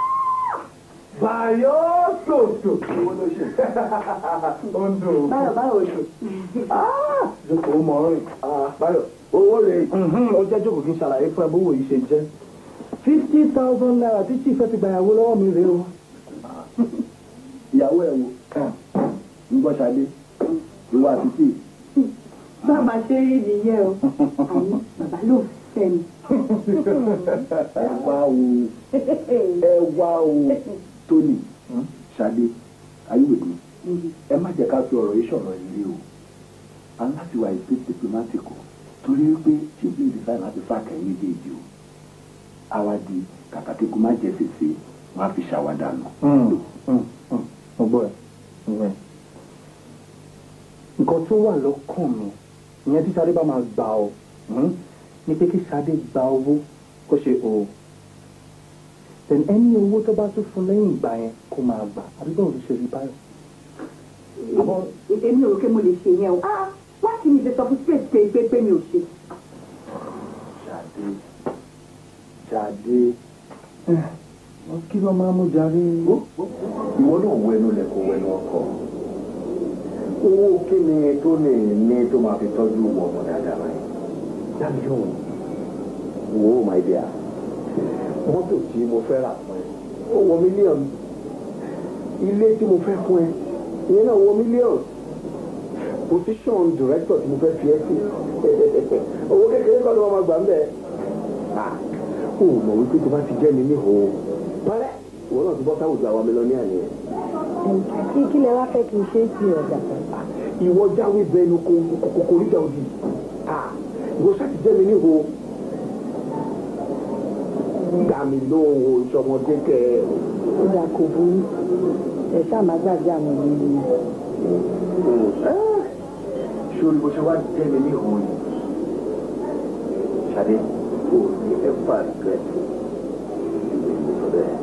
Báyọ̀ tòótò.
Owó ló ṣe. Ó ń dùn.
Báyọ̀ òjò.
Jókòó mọ̀ ọ́rìn.
Báyọ̀, owó rẹ̀.
Ó jẹ́ jókòó kí n ṣàlàyé fún ẹ bówó yìí ṣe jẹ́. ₦50,000 tí chief ti gbàyàwó lọ́wọ́ mi rèé o.
Ìyàwó ẹ̀ wo ń gbọ́ Ṣadé ìwà àtìtì.
Bàbá ṣe rí nìyẹn o. Àní bàbá ló fẹ́ mi.
Ẹ wá o Tóní Ṣadé ayúwèé mi ẹ má jẹ́ ká fi ọ̀rọ̀ yìí sọ̀rọ̀ ìrírí o. A ní láti wà ìpè diplomatic o torí wípé chief lè decide láti fàkẹ́ méjèèjì o. Àwa di kàkàkíkú má jẹ́ fèsì wọn á fi ṣàwádà nù.
Ọgbọ́n ẹ̀ nǹkan tó wà lọ́kàn mi ìyẹn tí Ṣadé bá máa gbà ọ́ ní pé kí Ṣadé gba owó kó ṣe o then ẹni owó tó bá tún fún lẹ́yìn ìgbà yẹn kó máa gbà àbí báwo ló ṣe rí báyọ̀.
Èmi ò rò pé mo lè ṣe yẹn o. Wá sí mi ṣe sọ fún space pé mi ò ṣe.
Ṣadé
kí ló máa mú jarí.
ìwọ náà wẹnu lẹ kó wẹnu ọkọ owó kí ni tó ní tó máa fi tọ́jú ọmọ dáadáa báyìí. dábì yóò wò ó my dear mọ́tò tí mo fẹ́ rà fún ẹ ó wọ mílíọ̀nù ilé tí mo fẹ́ fún ẹ ìyẹn náà wọ mílíọ̀nù position director tí mo fẹ́ fi ẹ́ sí owó kékeré kọ́ ni wọ́n máa gbà ń bẹ̀ ó mọ̀ wípé tó bá ti jẹ́ mi níhò pẹ́rẹ́ ìwọ náà ti bọ́ sáwùjọ àwọn mílíọ̀nìyà nìyẹn.
Kí lẹ wá fẹ́ kí n ṣe é sí ọ̀gá?
Ìwọ jáwé bẹnu kòkòrò ìjà òdì ìwọ sáti jẹ́ mi níhò gbà mí lóhùn ìṣọmọdé kẹ.
Ìgbà kò burú ẹ ṣáà má gbàgbé àwọn ìlú mi.
Ṣé bó ṣe wá jẹ́ mi níhò yìí Ṣadé kò ní ẹ̀fà rẹ̀ ìgbésí tó bẹ́ẹ̀.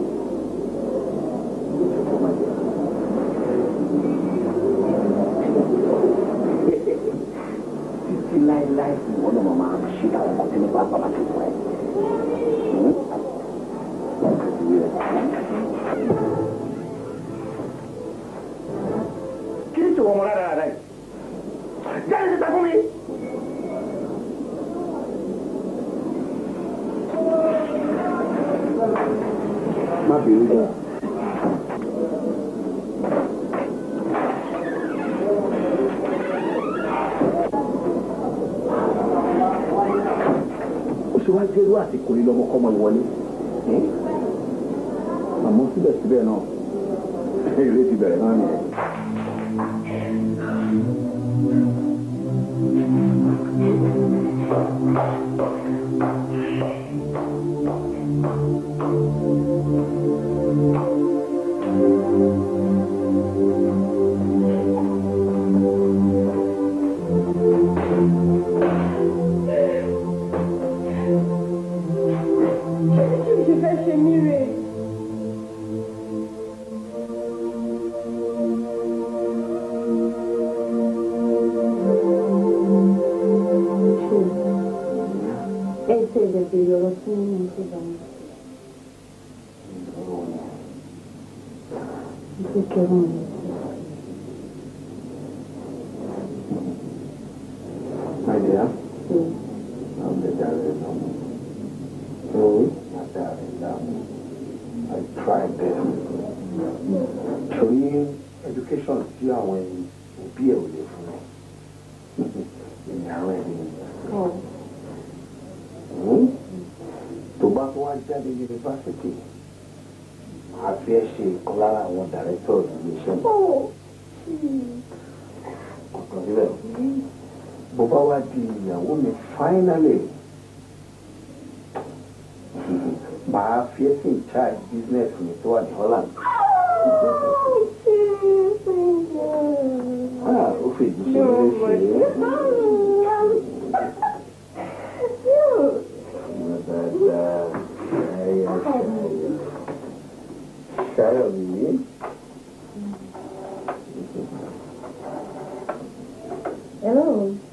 Títí láéláé ìwọ náà máa ṣe àwọn ọkọ̀ tí nípa bàbá tó fún ẹ. Kí ni ìṣòwò ọmọ rárá rẹ̀? Jáde síta fún mi. Má bínú jẹ́. Ó ṣe wá jẹ́rú àsìkò lílọ ọmọkọ́mọ ìwọlé. àmọ́ síbẹ̀síbẹ̀ náà eré ti bẹ̀rẹ̀ náà nìyẹn.
My dear, I'm the darling. Oh, my darling. I tried them. Training, education, see how when you be able to in your tó bá tó wá jáde yunifásitì máa fi ẹ́ ṣe ìkan lára àwọn dàrẹ́tọ̀ iléeṣẹ́ ọ̀tọ̀ síbẹ̀ bó bá wá di ìyàwó mi finally máa fi ẹ́ sí charge business mi tó wà ní Holland. Ó fèjì ṣe
Hello.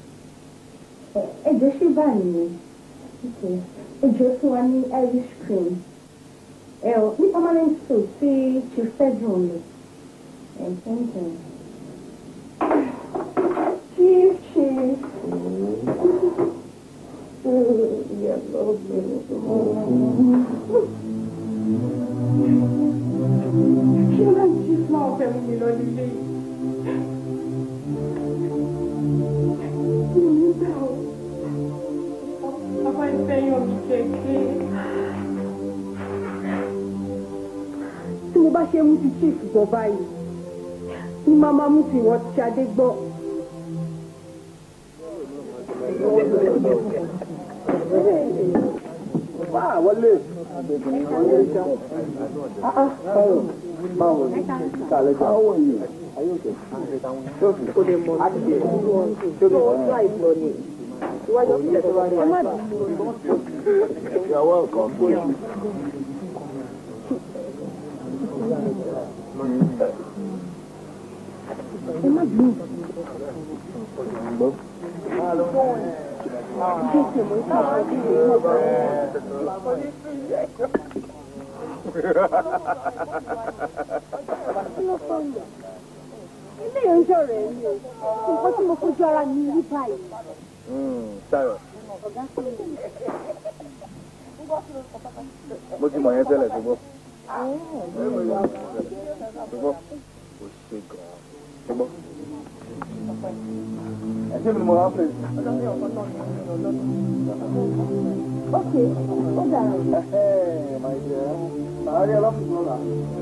Ẹjọ́ ṣì báyìí ni. Ẹjọ́ fún wa ní Irish cream. Ní permanent soup sí Chief Pedro ni. Thank you. Chief. Yeah, lovely. Ṣé máa ń jí fún àwọn ọ̀fẹ́ mi lọ nílé? Bàbá ìfẹ́yàn mi kẹ̀kẹ́. Tí mo bá ṣe mú ti chief gbọ́ báyìí, ní màmá mú ti wọ́n ti ṣadé gbọ́.
Wọlé. Báwo ni? Kàlẹ́ ká. How are you? Are you okay? Kò lè mọ̀ ní ṣé o try lọ ni. Iwájú ọ̀sẹ̀ tó wá ní àná. You are welcome.
Ẹ má gbé. Ilé yẹn ń ṣọ̀rọ̀ ẹ̀ ni o. Nǹkan tí mo fojú ara mi rí báyìí.
Ṣayọ̀. Mo ti mọ̀ yẹn tẹ́lẹ̀ ṣùgbọ́n. Ṣùgbọ́n kò ṣe gan-an. Ṣùgbọ́n. Ẹ̀ṣẹ́ mi ni mo rán pé.
Ok, ó dára.
My dear. Màá rí ọlọ́pù lọ́la.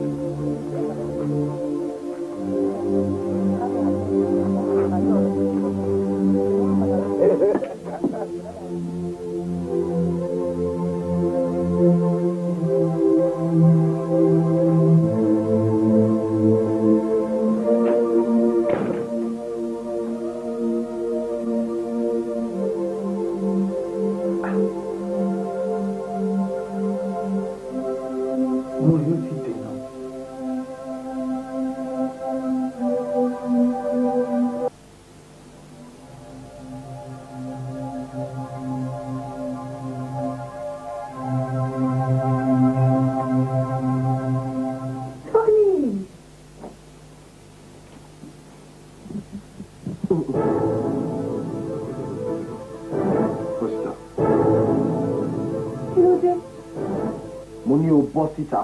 Mo ní o bọ́ síta.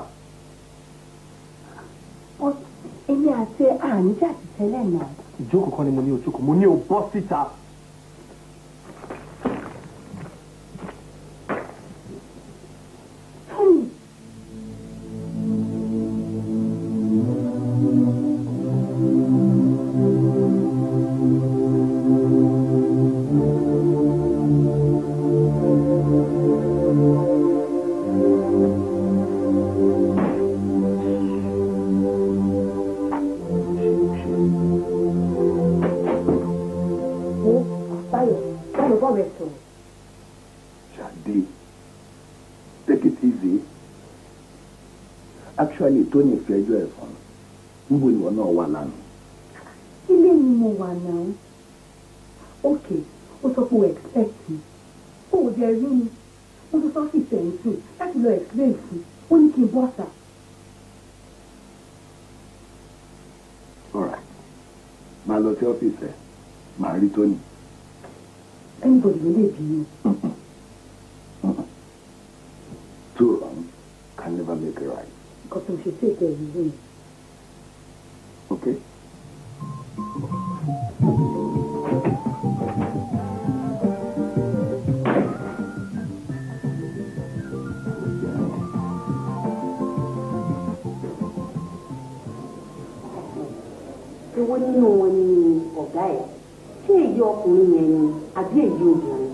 Èmi àti àníjà ti tẹ́lẹ̀ náà.
Ìjókòó kan ni mo ní o jókòó. Mo ní o bọ́ síta.
Tony.
Shade, take it easy. Actually, Tony fẹjọ́ ẹ̀ fún níbo ìwọ náà wà lánàá.
Ilé ni mo wà náà. Okay, ó sọ pé o expect me. Ó ò jẹ́ rí mi. Ó tún sọ sí ìfẹ̀yìntì láti lọ explain fún. Ó ní kí n bọ́ sà.
All right. Máa lọ sí ọ́fíìsì ẹ̀. Màá rí Tony.
Anybody ló lè bí mi.
Two wrongs can never make a right.
Nǹkan tó ń ṣe sí ètò ìlú yìí.
Okay?
Èwo nínú wọn ni ọ̀gá ẹ̀? Ṣé èyí ọkùnrin yẹn ni àbí èyí obìnrin?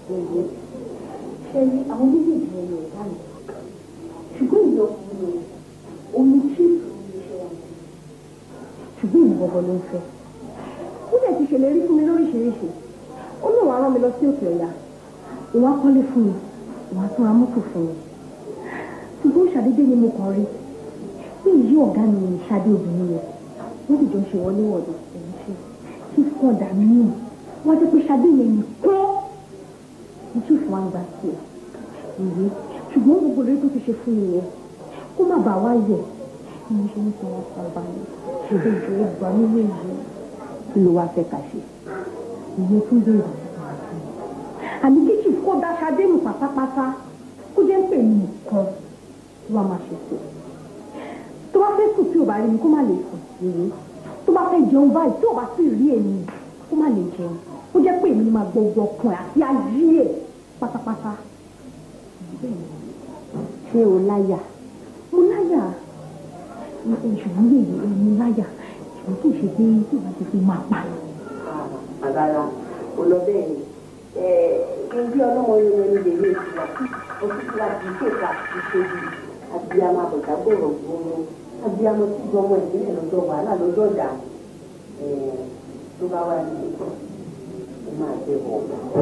Ṣé ní àwọn méjèèjì yẹn ni ọ̀gá mi? Ṣùgbọ́n èyí ọkùnrin yẹn omi chíìpù ní iṣẹ́ wa. Ṣùgbọ́n ìmọ̀ gbogbo ló ń fẹ́. Ó dẹ̀ ti ṣèlérí fún mi lóríṣiríṣi. Ó ní òun á rán mi lọ sí òkè ọ̀yà. Òun á kọ́lé fún mi. Òun á tún ra mọ́tò fún mi. Ṣùgbọ́n ṣàdédé ni mo kàn rí. Pé èyí ọ̀gá mi ni Ṣadé obìnrin yẹn. Wọ́n ti jọ ṣe wọléwọ̀dọ̀ èyí ṣe. Kí fún ọ̀dà míì. Wọ́n jẹ́ pé Ṣadé yẹn ni kọ́. Mo tún fún wa gba sí ẹ̀. Ìwé. Ṣùgbọ́n gbogbo rẹ̀ tó ti ṣe fún mi yẹn. Kó má bàa wá yẹ̀. Mo ṣe ní kí wọ́n fọ́ ọba mi. Ṣèjọ ìgbà nílé yìí. Kí ló wá fẹ́ kà ṣe? Ìyẹn tún bẹ̀rẹ̀. Àní kí kó dá Ṣadé nù pátápátá. Kó jẹ́ pé mi nìkan ló wá máa ṣe sí. Tó bá fẹ́ sùn tí ò bá rí mi kó má lè sùn. Ìwé. Tó bá fẹ́ jẹun báyìí tí ò bá sì rí èmi kó má lè jẹun. Ó jẹ́ pé èmi ni máa gbọ́ ọkùnrin àti ayé ẹ̀ pátápátá. Ṣé o láyà? Mo láyà. Ṣùgbọ́n lè yẹ ẹni láyà. Ṣùgbọ́n kì í ṣe pé tí ìwà ti fi máa pa.
Àgbàrá ò lọ bẹ́ẹ̀ ni. Ẹbí ọlọ́mọ yóò yẹ ní ilé ìtura. Ó ti ti láti ṣèkà ìṣèlú. Abiyamọ àbọ̀dá gbòòrò gbòòrò. Abiyamọ tí gbọmọ ìdílé lọ́jọ́ wàhálà lọ́jọ́ ìdá. Tó bá wà ní ìlú, ó máa jẹ bọ̀.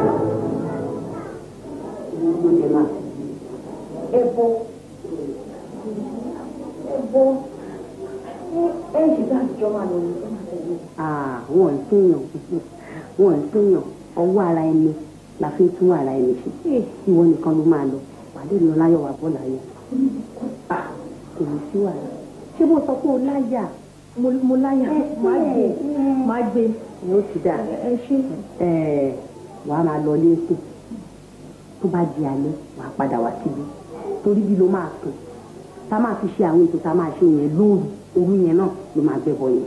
Ìlú ló lè máa fi ẹbọ. Ṣe bá àjọ máa lọ ní ọmọ tẹ̀lé. Wọ́n ń téèyàn. Ọwọ́ ara ẹni la fi tún ara ẹni ṣe. Ìwọ nìkan ló máa lọ. Pàdé mi láyọ̀ wà bọ́ láyọ̀. Kò ní sí wàhálà. Ṣé mo sọ pé o láyà?
Mo láyà. Máa gbé.
Ó ti dà.
Ẹ ṣe.
Wàá máa lọ léèkó. Tó bá di alẹ́ wàá padà wá síbi. Torí bí ló máa sùn. Tá máa fi ṣe àwọn ètò tá máa ṣe yẹn lóru. Orí yẹn náà ló máa gbẹ bọ yẹn.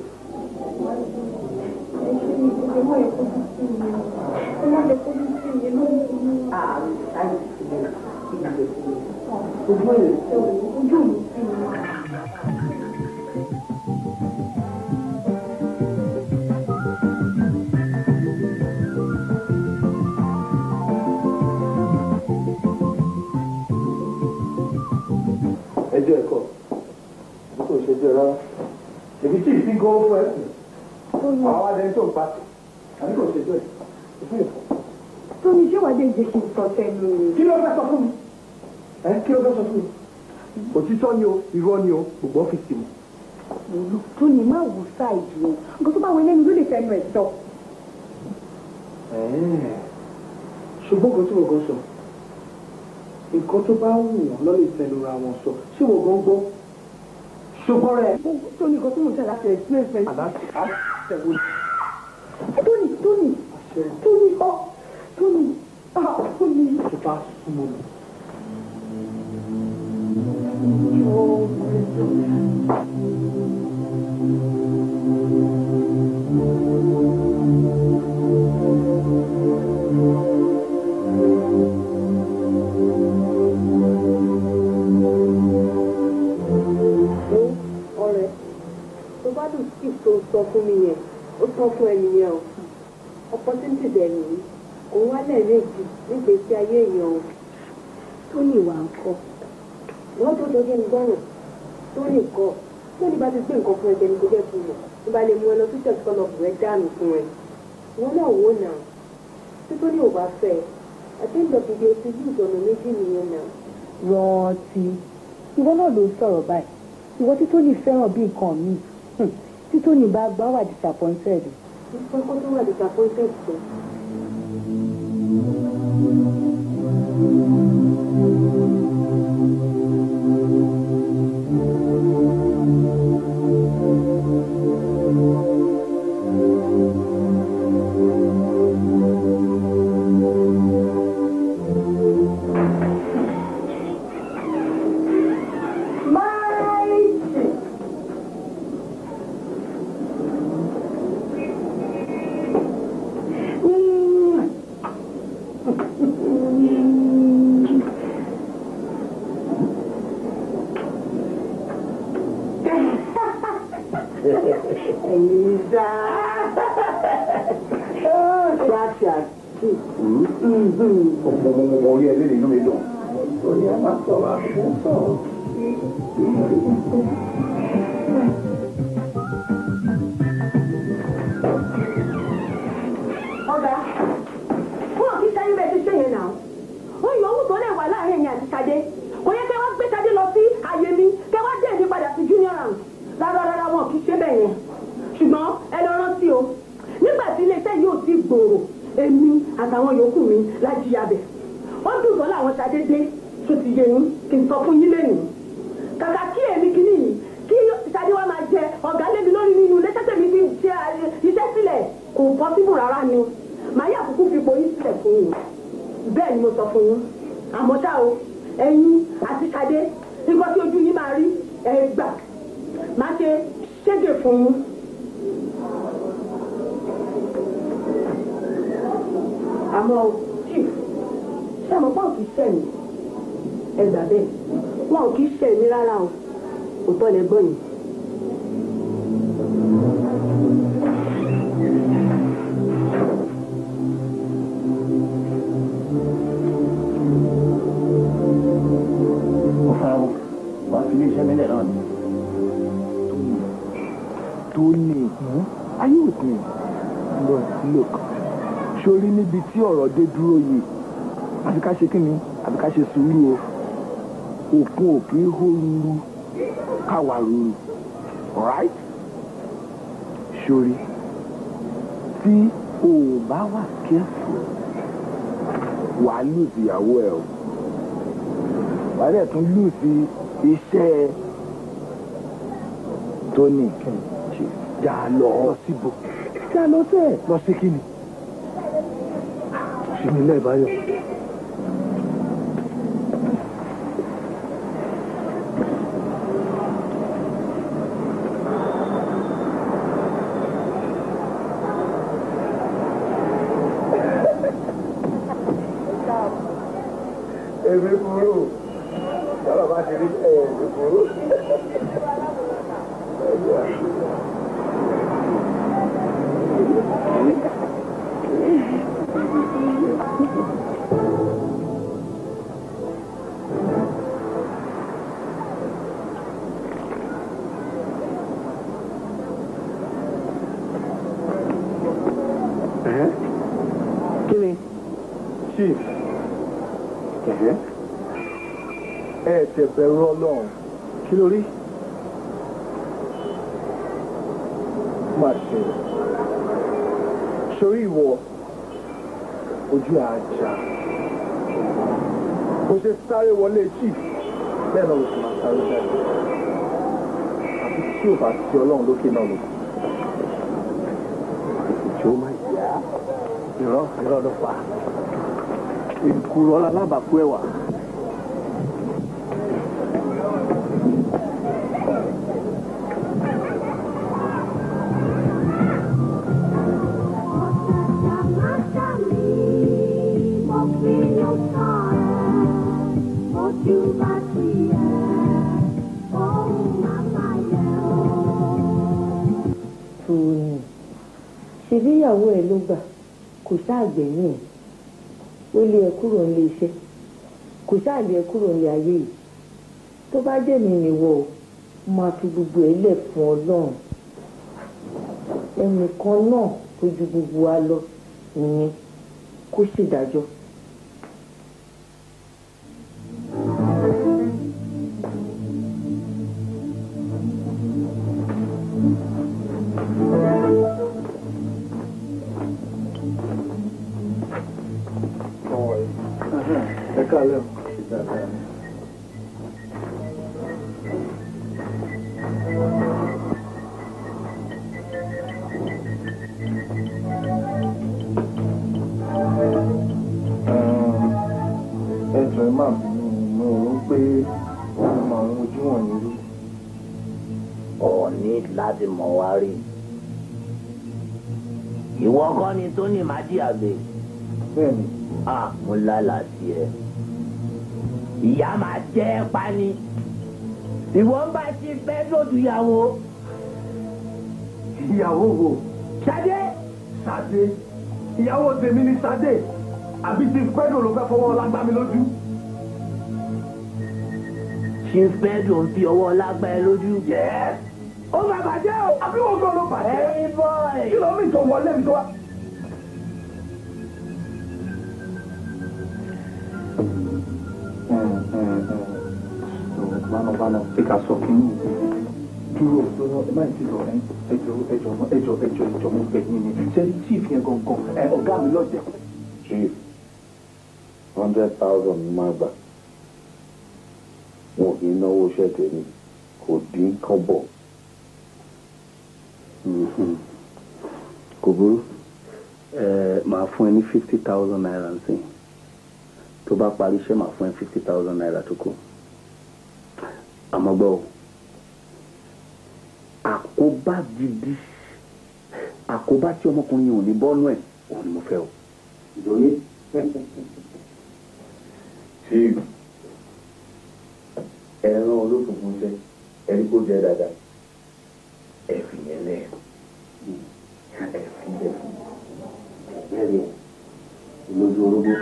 Ẹjọ́ ẹ̀kọ́ kò ṣe jẹ́ rárá èmi tí ìsìn gan fún ẹ̀sìn àwọn adẹni tó ń pa àbí kò ṣe jẹ́ ẹ̀.
Tóní ṣé wàá dé ìjẹ́ kí n sọ tẹnu rẹ̀?
Kí ló fẹ́ sọ fún mi? Kí ló fẹ́ sọ fún mi? Òtítọ́ ni o, irọ́ ni o, gbogbo ọ́fíìsì mi.
Tóní má wù sáìdì o, nǹkan tó bá wọn lẹ́nu ló lè fẹnu ẹ̀ sọ.
Ṣùgbọ́n nǹkan tí mo gan sọ, nǹkan tó bá wù wọ́n lọ́ lè fẹnu ra wọn sọ, ṣé mo gan gbọ́? Ṣùgbọ́n rẹ̀.
Tóní nǹkan tó mò ń tẹ̀ láti explain fẹ́.
Tóní. Tó bá súnmọ́ mi.
Sọ fún mi yẹn, ó tán fún ẹni yẹn o. Opportunity dẹ̀ nìyí. Òun wá lẹ́ẹ̀mejì nígbèsí ayé èèyàn o. Tó ní ìwà ńkọ́. Wọ́n tó jọjọ́ ní gbọ́rùn. Tó ní kọ́. Tó ní bá ti gbé nǹkan fún ẹgbẹ́ ní kò jẹ́ fún wọn. Tó bá lè mú ẹ lọ sí church kọ́ lọ bùrẹ́ dànù fún ẹ. Wọ́n náà wò náà. Tí tó ní ò bá fẹ́
àti ìdọ̀kìdì oṣù tí ìdọ̀nà méjì nìyẹn náà.
rántí ìwọ náà ló sọ̀rọ̀ báyìí ìwọ tí Tony fẹ́ràn bí nǹkan mi tí Tony bá gbá wà disappointed.
ìfẹ́ kó tó wà disappointed tó.
Orí ẹ lédè inú mi dùn. Orí ẹ máa sọ̀rọ̀ àkókò.
Ọ̀gá, wọ́n kì í ṣayé bẹ́ẹ̀ ti ṣe yẹn náà. Wọ́n yọ owó tó lè wà láàrin ẹ̀yìn àti Ṣadé. Kò yẹ kẹ́ wá gbé Ṣadé lọ sí àyè mi, kẹ́ wá dé èmi padà sí junior round. Rárá wọn kì í ṣe bẹ́ẹ̀ yẹn. Ṣùgbọ́n ẹ lọ rántí o, nígbà tí iléeṣẹ́ yóò ti gbòòrò, èmi àtàwọn yòókù mi lájí abẹ. Wọ́n dùn sọ́lá àwọn Ṣadé dé tó ti yẹ yín kí n sọ fún yín lẹ́nu. Kàkà kí èmi kìíní yìí kí Ṣadé wá máa jẹ ọ̀gá lébi lórí nínú ilé tẹ́tẹ́ mi fi ṣe iṣẹ́ sílẹ̀ kò pọ́sibù rárá ni. Màá yà kúkú fi poyí sílẹ̀ fún yín. Bẹ́ẹ̀ ni mo sọ fún yín. Àmọ́ ṣá o, ẹ̀yin àti Ṣadé nǹkan tí ojú yín máa rí ẹ̀ gbà. Má ṣe ṣége fún yín. Àmọ́ chief ṣé àmọ́ pọ́n kìí ṣẹ̀ mí ẹ gbà bẹ́ẹ̀ wọn ò kìí ṣẹ̀ mí rárá o òótọ́ lẹ gbọ́ yìí.
ó fara mọ́ wà á fi ilé iṣẹ́ mílẹ̀ náà ni.
Tony ayé òsì look sórí níbi tí ọ̀rọ̀ dé dúró yìí àfi ká ṣe kíni àfi ká ṣe sùúrù o òkun òkè hó ruru káwa ruru alright sórí tí o ò bá wà careful wàá lùsì ìyàwó ẹ o wàá dẹ̀ tún lùsì iṣẹ́ Tony já lọ síbò já lọ sẹ́ẹ̀ lọ sí kíni símílẹ̀ báyọ̀.
Èmi kúrò. Yàrá bá ti rí èmi kúrò.
Kíni chief ẹ tẹ bẹ̀rù Ọlọ́run kí ló rí má ṣe sórí ìwọ ojú àjà ó ṣe sáré wọlé chief bẹ́ẹ̀ náà ló sì máa sáré jáde àti tí ò bá ti Ọlọ́run lókè náà ló ìjọ máa yá irọ́ ló fà á ìkúrọ̀ alábàákú ẹ̀wà.
ṣebí ìyàwó ẹ ló gbà kò sáàgbẹ̀yìn ẹ̀ ó lé ẹ kúrò nílé iṣẹ́ kò sáàlé ẹ kúrò nílé ayé yìí tó bá jẹ́ mi nìwọ o máa fi gbogbo ẹ lẹ̀ fún Ọlọ́run ẹnìkan náà tó ju gbogbo wa lọ ìyẹn kó ṣèdájọ́
ẹjọ́ máa bínú mo rò pé wọ́n mọ àwọn ojú wọ̀nyí rí.
Ọ̀ọ́ni láti mọ̀ wá rí. Ìwọ kọ́ ni tó ní májí àgbẹ̀.
Bẹ́ẹ̀ni.
Mo lálàá sí ẹ. Ìyá máa jẹ́ ẹ pa ni. Ìwọ ń bá ti fẹ́ lòdù ìyàwó.
Ìyàwó wo?
Ṣadé.
Ṣadé. Ìyàwó tèmi ni Ṣadé. Àbí ti Pedro ló fẹ́ fọwọ́ lágbá mi lójú.
Chief Pedro ń fi ọwọ́ lágbá ẹ lójú.
Yes.
Ó máa bàjẹ́ o.
Àbí wọ́n gbọ́ ló bàjẹ́.
Hey boy.
Kí ló mi tó wọlé mi tó wá? Bánà ìka sọ kí ní dúró ẹ má ti lọ ẹjọ́ mo bẹ̀ yín ni sẹ́ni chief yẹn gangan ọ̀gá mi lọ́jẹ̀.
Chief 100,000 ní máa gbà wọn kì í náwó iṣẹ́ tèmi kò dín kọ́bọ̀.
Kò burú máa fún ẹ ní 50,000 naira nsìn tó bá parí iṣẹ́ máa fún ẹ 50,000 naira tó kù. Àmọ́ gbọ́ àkóbá gidi àkóbá tí ọmọkùnrin yìí ò ní bọ́nú ẹ̀ òun ni mo fẹ́ o.
ìdòye Chief ẹran olófòfò jẹ ẹni kó jẹ dáadáa ẹfì yẹn lẹ ẹfì yẹn fún bẹ́ẹ̀ni ìlójú orógbó.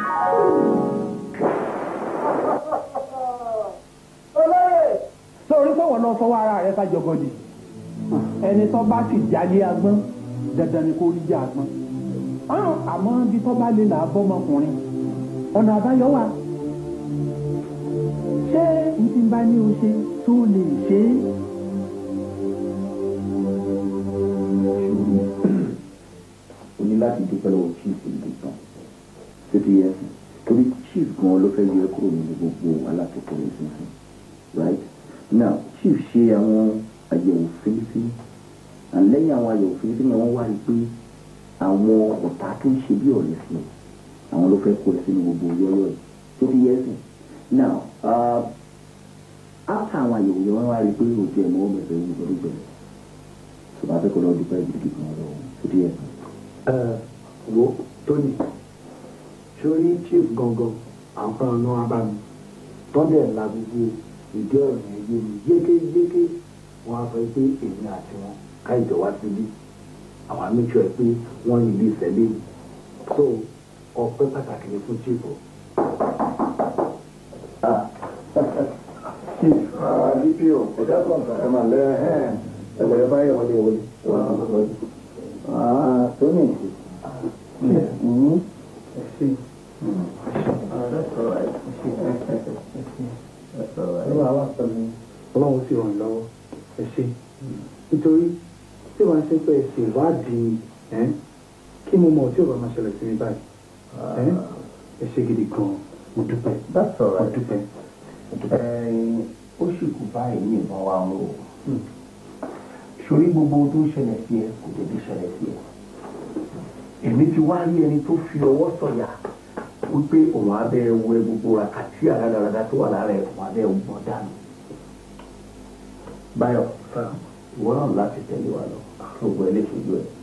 Sórí sọ̀wọ́ náà fọwọ́ ara rẹ̀ ká jọgọ́dì ẹni tó bá sì jálé agbọ́n dandan ni kò rí jẹ́ agbọ́n àmọ́ bí tó bá lè là á bọ́mọkùnrin ọ̀nà àbáyọ wà ṣé n ti bá ní o ṣe tó lè ṣe é.
o ní láti dúpẹ́ lọ́wọ́ chief ìlú tán tó ti yẹ torí chief gan ló fẹ́ yọ ẹ́ kúrò nínú gbogbo alákòókòrò ìsinsin right now chief ṣe àwọn àyẹ̀wò fínífíní and lẹ́yìn àwọn àyẹ̀wò fínífíní wọ́n wá rí pé àwọn ọ̀tá tó ń ṣe bí ọ̀rẹ́ sí àwọn ló fẹ́ kó ẹ sínú gbogbo yọ́yọ́ yìí tó ti yẹ sí now after àwọn àyẹ̀wò yẹn wọ́n wá rí pé òjò ẹ̀mọ́ bẹ̀rẹ̀ ní ìgbọ́dọ̀ bẹ̀rẹ̀ tó bá fẹ́ kó lọ́ọ́ dúpẹ́ gidigidi kan lọ́wọ́ tó ti yẹ sí.
Wo Tony sórí chief gangan àwọn fúnra náà bá mi tọ́ndẹ̀ la gbogbo ìdí ọ̀rọ̀ yẹn yé mi yékéyéké wọn á sọ pé èmi àti wọn ká ìjọba síbí àwọn amíṣọ ẹ pé wọ́n ní ilé ìṣẹ̀lẹ̀ mi so ọpẹ́ pàtàkì ni fún chief o. chief dpo ẹ̀dá kọ̀ọ̀kan ẹ̀ máa lẹ́ ẹ̀lẹ́ báyọ̀ wọlé
Tony.
Ọlọ́run sì ràn lọ́wọ́ ẹ ṣe nítorí tí wọ́n ṣe pé ẹ̀sìn ìwádìí kí mo mọ̀ tí ò bá máa ṣẹlẹ̀ sí mi báyìí ẹ ṣe gidi gan-an mo dúpẹ́ mo dúpẹ́.
Ó sì kú báyìí ní ìbọn wa ń wò sórí gbogbo tó ń ṣẹlẹ̀ sí ẹ kò tètè ṣẹlẹ̀ sí ẹ èmi ti wá rí ẹni tó fi ọwọ́ sọ̀yà wípé òun abẹ́ wẹ gbogbo àkàtì àràdàràdà tó wà lára ẹ̀ òun abẹ́ gbọ́n dànù. Báyọ̀ ìwọ náà láti tẹ̀lé wa lọ gbogbo ẹ lè ṣojú ẹ.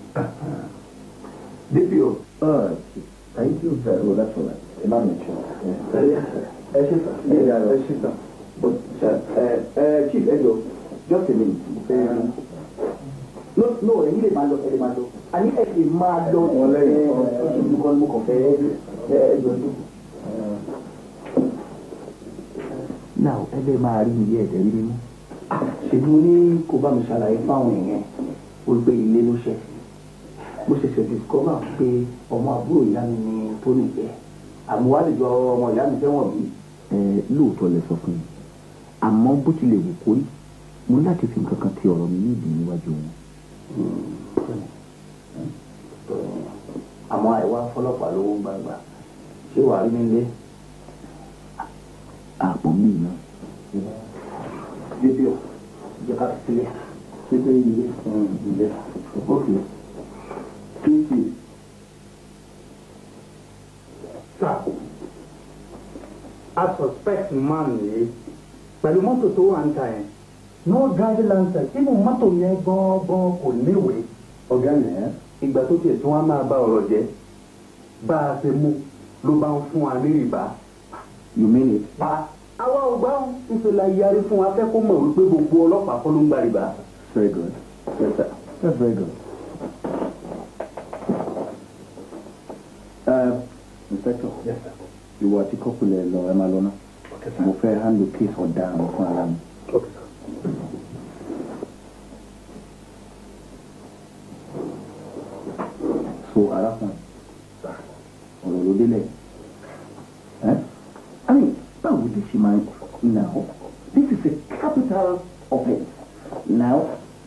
DPO thank you very much that's all right. ẹ má mi jù ẹ ṣe sà ẹ ṣe sà chief ẹ jọ just a minute. No, èyí lè máa lọ ẹ lè máa lọ àní ẹ lè máa lọ wọn lẹ́yìn nǹkan mo kàn fẹ́ ẹjọ́ tó. Now ẹ lè máa rí ilé ẹ̀dẹ̀ rí mímú ṣèlú ní kó bá mi ṣàlàyé fáwọn èèyàn ó gbé ilé ló ṣe mo ṣẹ̀ṣẹ̀ discover pé ọmọ àbúrò ìyá mi ni tó nìyẹn àmúwálejò ọmọ ìyá mi fẹ́wọ̀n bí. Lóòótọ́ lẹ sọ fún mi àmọ́ bó tilẹ̀ wù kórí mo láti fi nǹkan kan ti ọ̀rọ̀ mi ní ìdí níwájú wọn. Àmọ́ àìwá fọlọ́pàá lówó gbàgbà ṣé wàá rí nílé àpò mi náà.
Bébí ọ̀ jẹ́ ká sílẹ̀ sílẹ̀ ilé ilé ókè kíkì. Sir, I suspect man yìí pẹ̀lú mọ́tò tó wà ń ta yẹn. No driving license inú mọ́tò yẹn gan-an kò níwèé. Ọ̀gá yẹn ìgbà tó tiẹ̀ tí wọ́n á máa bá ọ̀rọ̀ jẹ́ bá a ṣe mú ló bá ń fún wa ní rìbá.
You mean it?
Àwa ò gbá ìṣẹ̀lẹ̀ yarí fún wa fẹ́ kó mọ̀ wípé gbogbo ọlọ́pàá kọ́ ló ń gba rìbá.
Very good. Yes, sir. That's very good. Inspector.
Yes, sir.
Ìwọ àti kọ́pùlẹ̀ lọ ẹ máa lọ náà.
Okay, sir.
Mo fẹ́ handle case ọ̀daràn fún ara mi.
Okay, sir.
So arákùnrin ọ̀rọ̀ ló délẹ̀. I mean, báwo dé ṣe máa now? This is a capital offence. Now,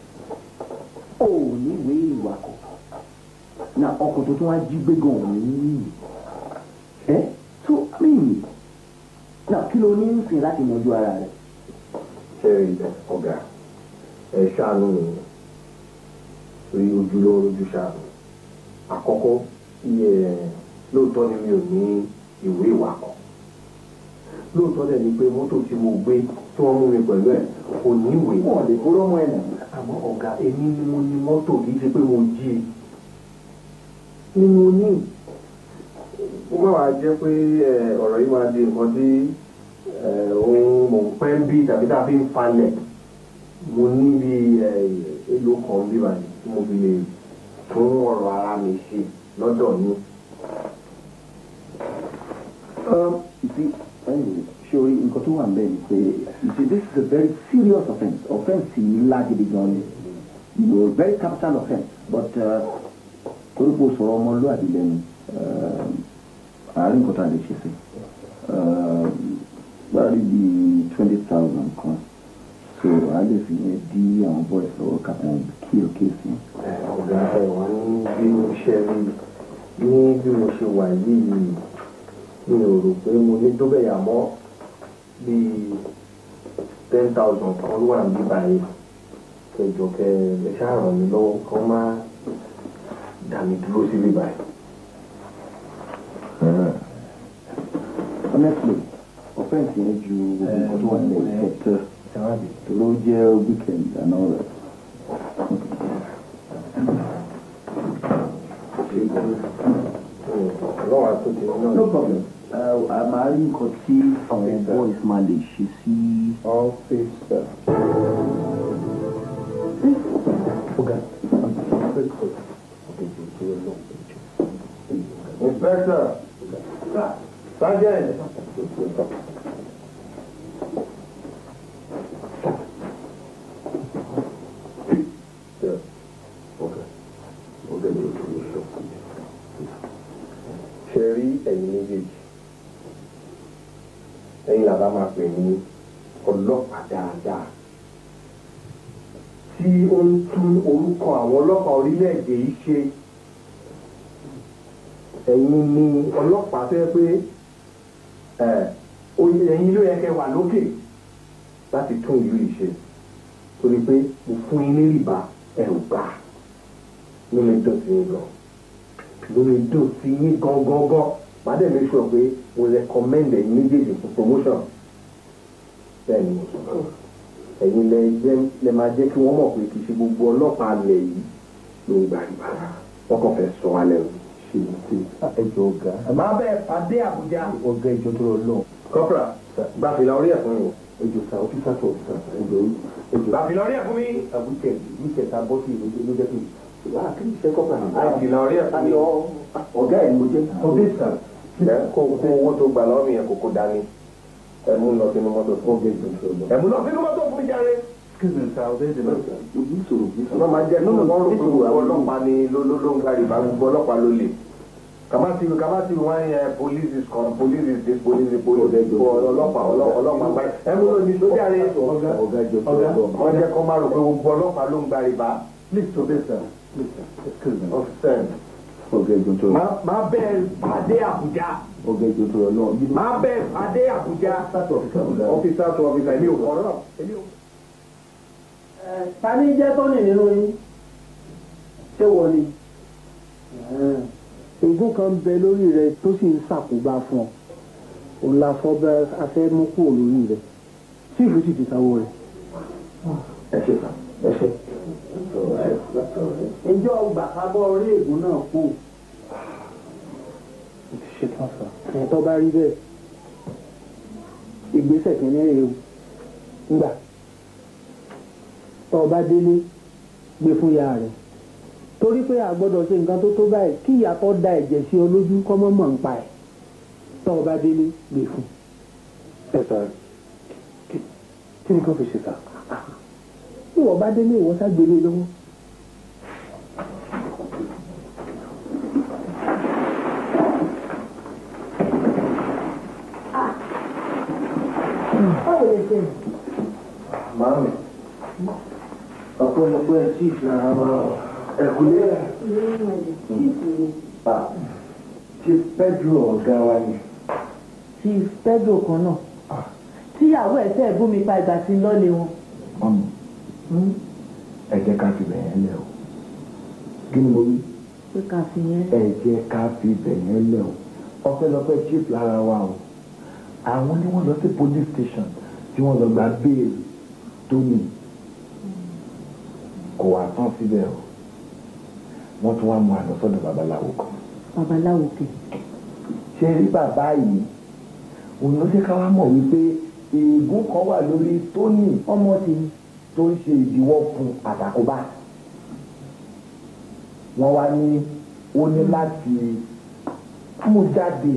ní ìwé ìwakọ̀. Na ọkọ̀ tó tún wá jí gbé gan-an ní so I mean, now kí ló ní ń sìn láti yanjú ara rẹ̀?
Ṣé ilẹ̀ ọ̀gá ẹ̀ ṣàánú mi rí ojú lójú ṣàánú. Àkọ́kọ́ lóòótọ́ ni mi ò ní ìwé ìwakọ̀. Lóòótọ́ dẹ̀ ni pé mọ́tò tí mo gbé tí wọ́n mú mi pẹ̀lú ẹ̀ kò ní ìwé. Wọ́n lè kúrò mọ́ ẹ̀nà. Àmọ́ ọ̀gá èmi ni mo ní mọ́tò kì í ṣe pé mo jí i. Ni mo ní. Ó má wàá jẹ́ pé ọ̀rọ̀ yìí máa di nǹkan tí ohun mò ń pẹ́ ń bí tàbí tá a fi ń falẹ̀. Mo ní bí èlò kan bí wàá tí mo fi lè tún ọ̀rọ̀ ara mi ṣe lọ́dọ̀ ní.
You see, anyway, sure, nǹkan tó wà ń bẹ̀ ni pé, you see, this is a very serious offence. Offence yìí lágídí gan ni. You know, very capital offence. But torípò sọ̀rọ̀ ọmọlúwàbí lẹ́nu, àárín nǹkan tá a lè ṣe sí. Báyìí bí 20,000 kan. So, a lè fi yẹn dí àwọn boys lọ́wọ́ kí o kéèsì.
Ọ̀gá ẹ̀wọ̀n ní bí mo ṣe rí ní bí mo ṣe wà yìí mi ò rò pé mo ní tó bẹ̀yà mọ́ bíi 10,000 kan ló wà ní báyìí kẹjọ kẹ ẹ ṣáà ràn mí lọ́wọ́ kan má dà mí dúró síbí báyìí.
Honestly, offence yẹn ju nǹkan tó wà nílẹ̀ ìfẹ́ tó ló jẹ́ weekend and all that. No problem. Màá rí nǹkan tí àwọn boys máa lè ṣe sí.
Officer. Inspector. Sergeant. Ṣe rí ẹ̀yin méjèèjì ẹ̀yin làbá máa pè ní ọlọ́pàá dáadáa tí ó ń tún orúkọ àwọn ọlọ́pàá orílẹ̀-èdè yìí ṣe. Ẹ̀yin ni ọlọ́pàá tó yẹ pé ẹ̀yin ló yẹ kẹ́ wà lókè láti tún ìlú yìí ṣe torí pé mo fún yín ní rìbá ẹ̀rù gbà lórí dùn sí yín gan lórí dùn sí yín gan má dẹ̀ make sure pé mo recommend ẹ̀yin méjèèjì for promotion bẹ́ẹ̀ ni mo sọ ẹ̀yin lẹ máa jẹ́ kí wọ́n mọ̀ pé kì í ṣe gbogbo ọlọ́pàá alẹ̀ yìí ló ń gbà rìbá wọ́n kàn fẹ́ sọ alẹ́ o.
Ẹjọ́ ọ̀gá.
Máa bẹ́ẹ̀ pàdé Àbújá.
Ọ̀gá ẹjọ́ tó lọ lọ.
Kọ́pùrà gba fìlà orí ẹ̀ fún mi.
Ẹjọ́ sá ọ́fíìsà tó ọ̀fíìsà ẹjọ́.
Gba fìlà orí ẹ̀ fún mi.
Wíkẹ̀ ta bọ́ sí ìlú ló jẹ́ kí n. Kí ni iṣẹ́ kọ́pùrà náà?
Fìlà orí ẹ̀ fún mi.
Ọ̀gá ẹ̀ mo jẹ́.
Ọ̀fíìsà. Kó owó tó gbà lọ́wọ́ mi yẹn kókó dání. Ẹ̀mú lọ sínú mọ́tò fún mi. Ẹ̀mú lọ sínú mọ́tò fún mi jáde. Wọ́n máa jẹ́ kí wọ́n rò pé ọlọ́pàá ni ló ń gba rìbá gbogbo ọlọ́pàá ló lè. Kamasi wọ́n yẹ police is this police ọlọ́pàá gba ẹ̀mú ló ní sójà rẹ̀ wọ́n jẹ́ kó máa rò pé gbogbo ọlọ́pàá ló ń gba rìbá.
Please obey, sir. Please, sir. Excuse me.
Of sense.
ọ̀gá ìjọ tó rọ.
máa bẹ́ẹ̀ pàdé Àbújá.
ọ̀gá ìjọ tó rọ náà.
máa bẹ́ẹ̀ pàdé Àbújá. ọ́fíìsà tó ọ́fíìsà èmi ò kọ́ náà.
Tani jẹ́ tó ní nínú yín ṣé wọ́n ni ègún kan bẹ lórí rẹ tó sì ń ṣàkóbá fún ọ òun la fọ́ bẹ́ afẹ́ mú kúrò lórí rẹ tí ìlú sì ti sanwó rẹ.
ẹ ṣe kà ẹ ṣe.
ìjọ gbàkábọ̀ orí ègún náà kù. ṣe tán sọ. ẹ̀ tó bá rí bẹ́ẹ̀ ìgbésẹ̀ kìíní rèé o ńgbà tó o bá délé gbé fún ya rẹ̀ torí pé a gbọ́dọ̀ ṣe nǹkan tó tó báyìí kí ìyá tó da ẹ̀jẹ̀ sí ọ lójú kọ́ mọ́ mọ̀ ń pa ẹ̀ tó o bá délé gbé fún.
ẹ sọ kí ni kò fi ṣe sá.
tí wọ́n bá délé ìwọ ságbélé lọ́wọ́. báwo lè ṣe.
màámi ọ̀pọ̀lọpọ̀ chief náà máa ẹ̀kúlé rẹ̀. chief Pedro ọ̀gá wa ni.
chief Pedro kan náà tíyàwó ẹ̀ tẹ́ ẹ̀ bú mi pa ìgbà tí lọ́lẹ̀ wọn.
ẹ jẹ́ ká fi bẹ̀yẹn lẹ̀ o. kí ni mo wí.
pé ká fi yẹn.
ẹ jẹ́ ká fi bẹ̀yẹn lẹ̀ o. ọpẹ́lọpẹ́ chief lára wa o. àwọn ni wọ́n lọ sí police station tí wọ́n lọ gba bail Tony. kò wá tán síbẹ̀ o wọ́n tún wá mú àná sọ́dọ̀ babaláwo kan.
babaláwo kẹ.
ṣe rí bàbá yìí òun ló jẹ́ ká wá mọ̀ wípé ègún kan wà lórí Tony
ọmọ tèmi
tó ń ṣe ìdíwọ́ fún àtàkùbá. wọ́n wá ní ó ní láti mú jáde.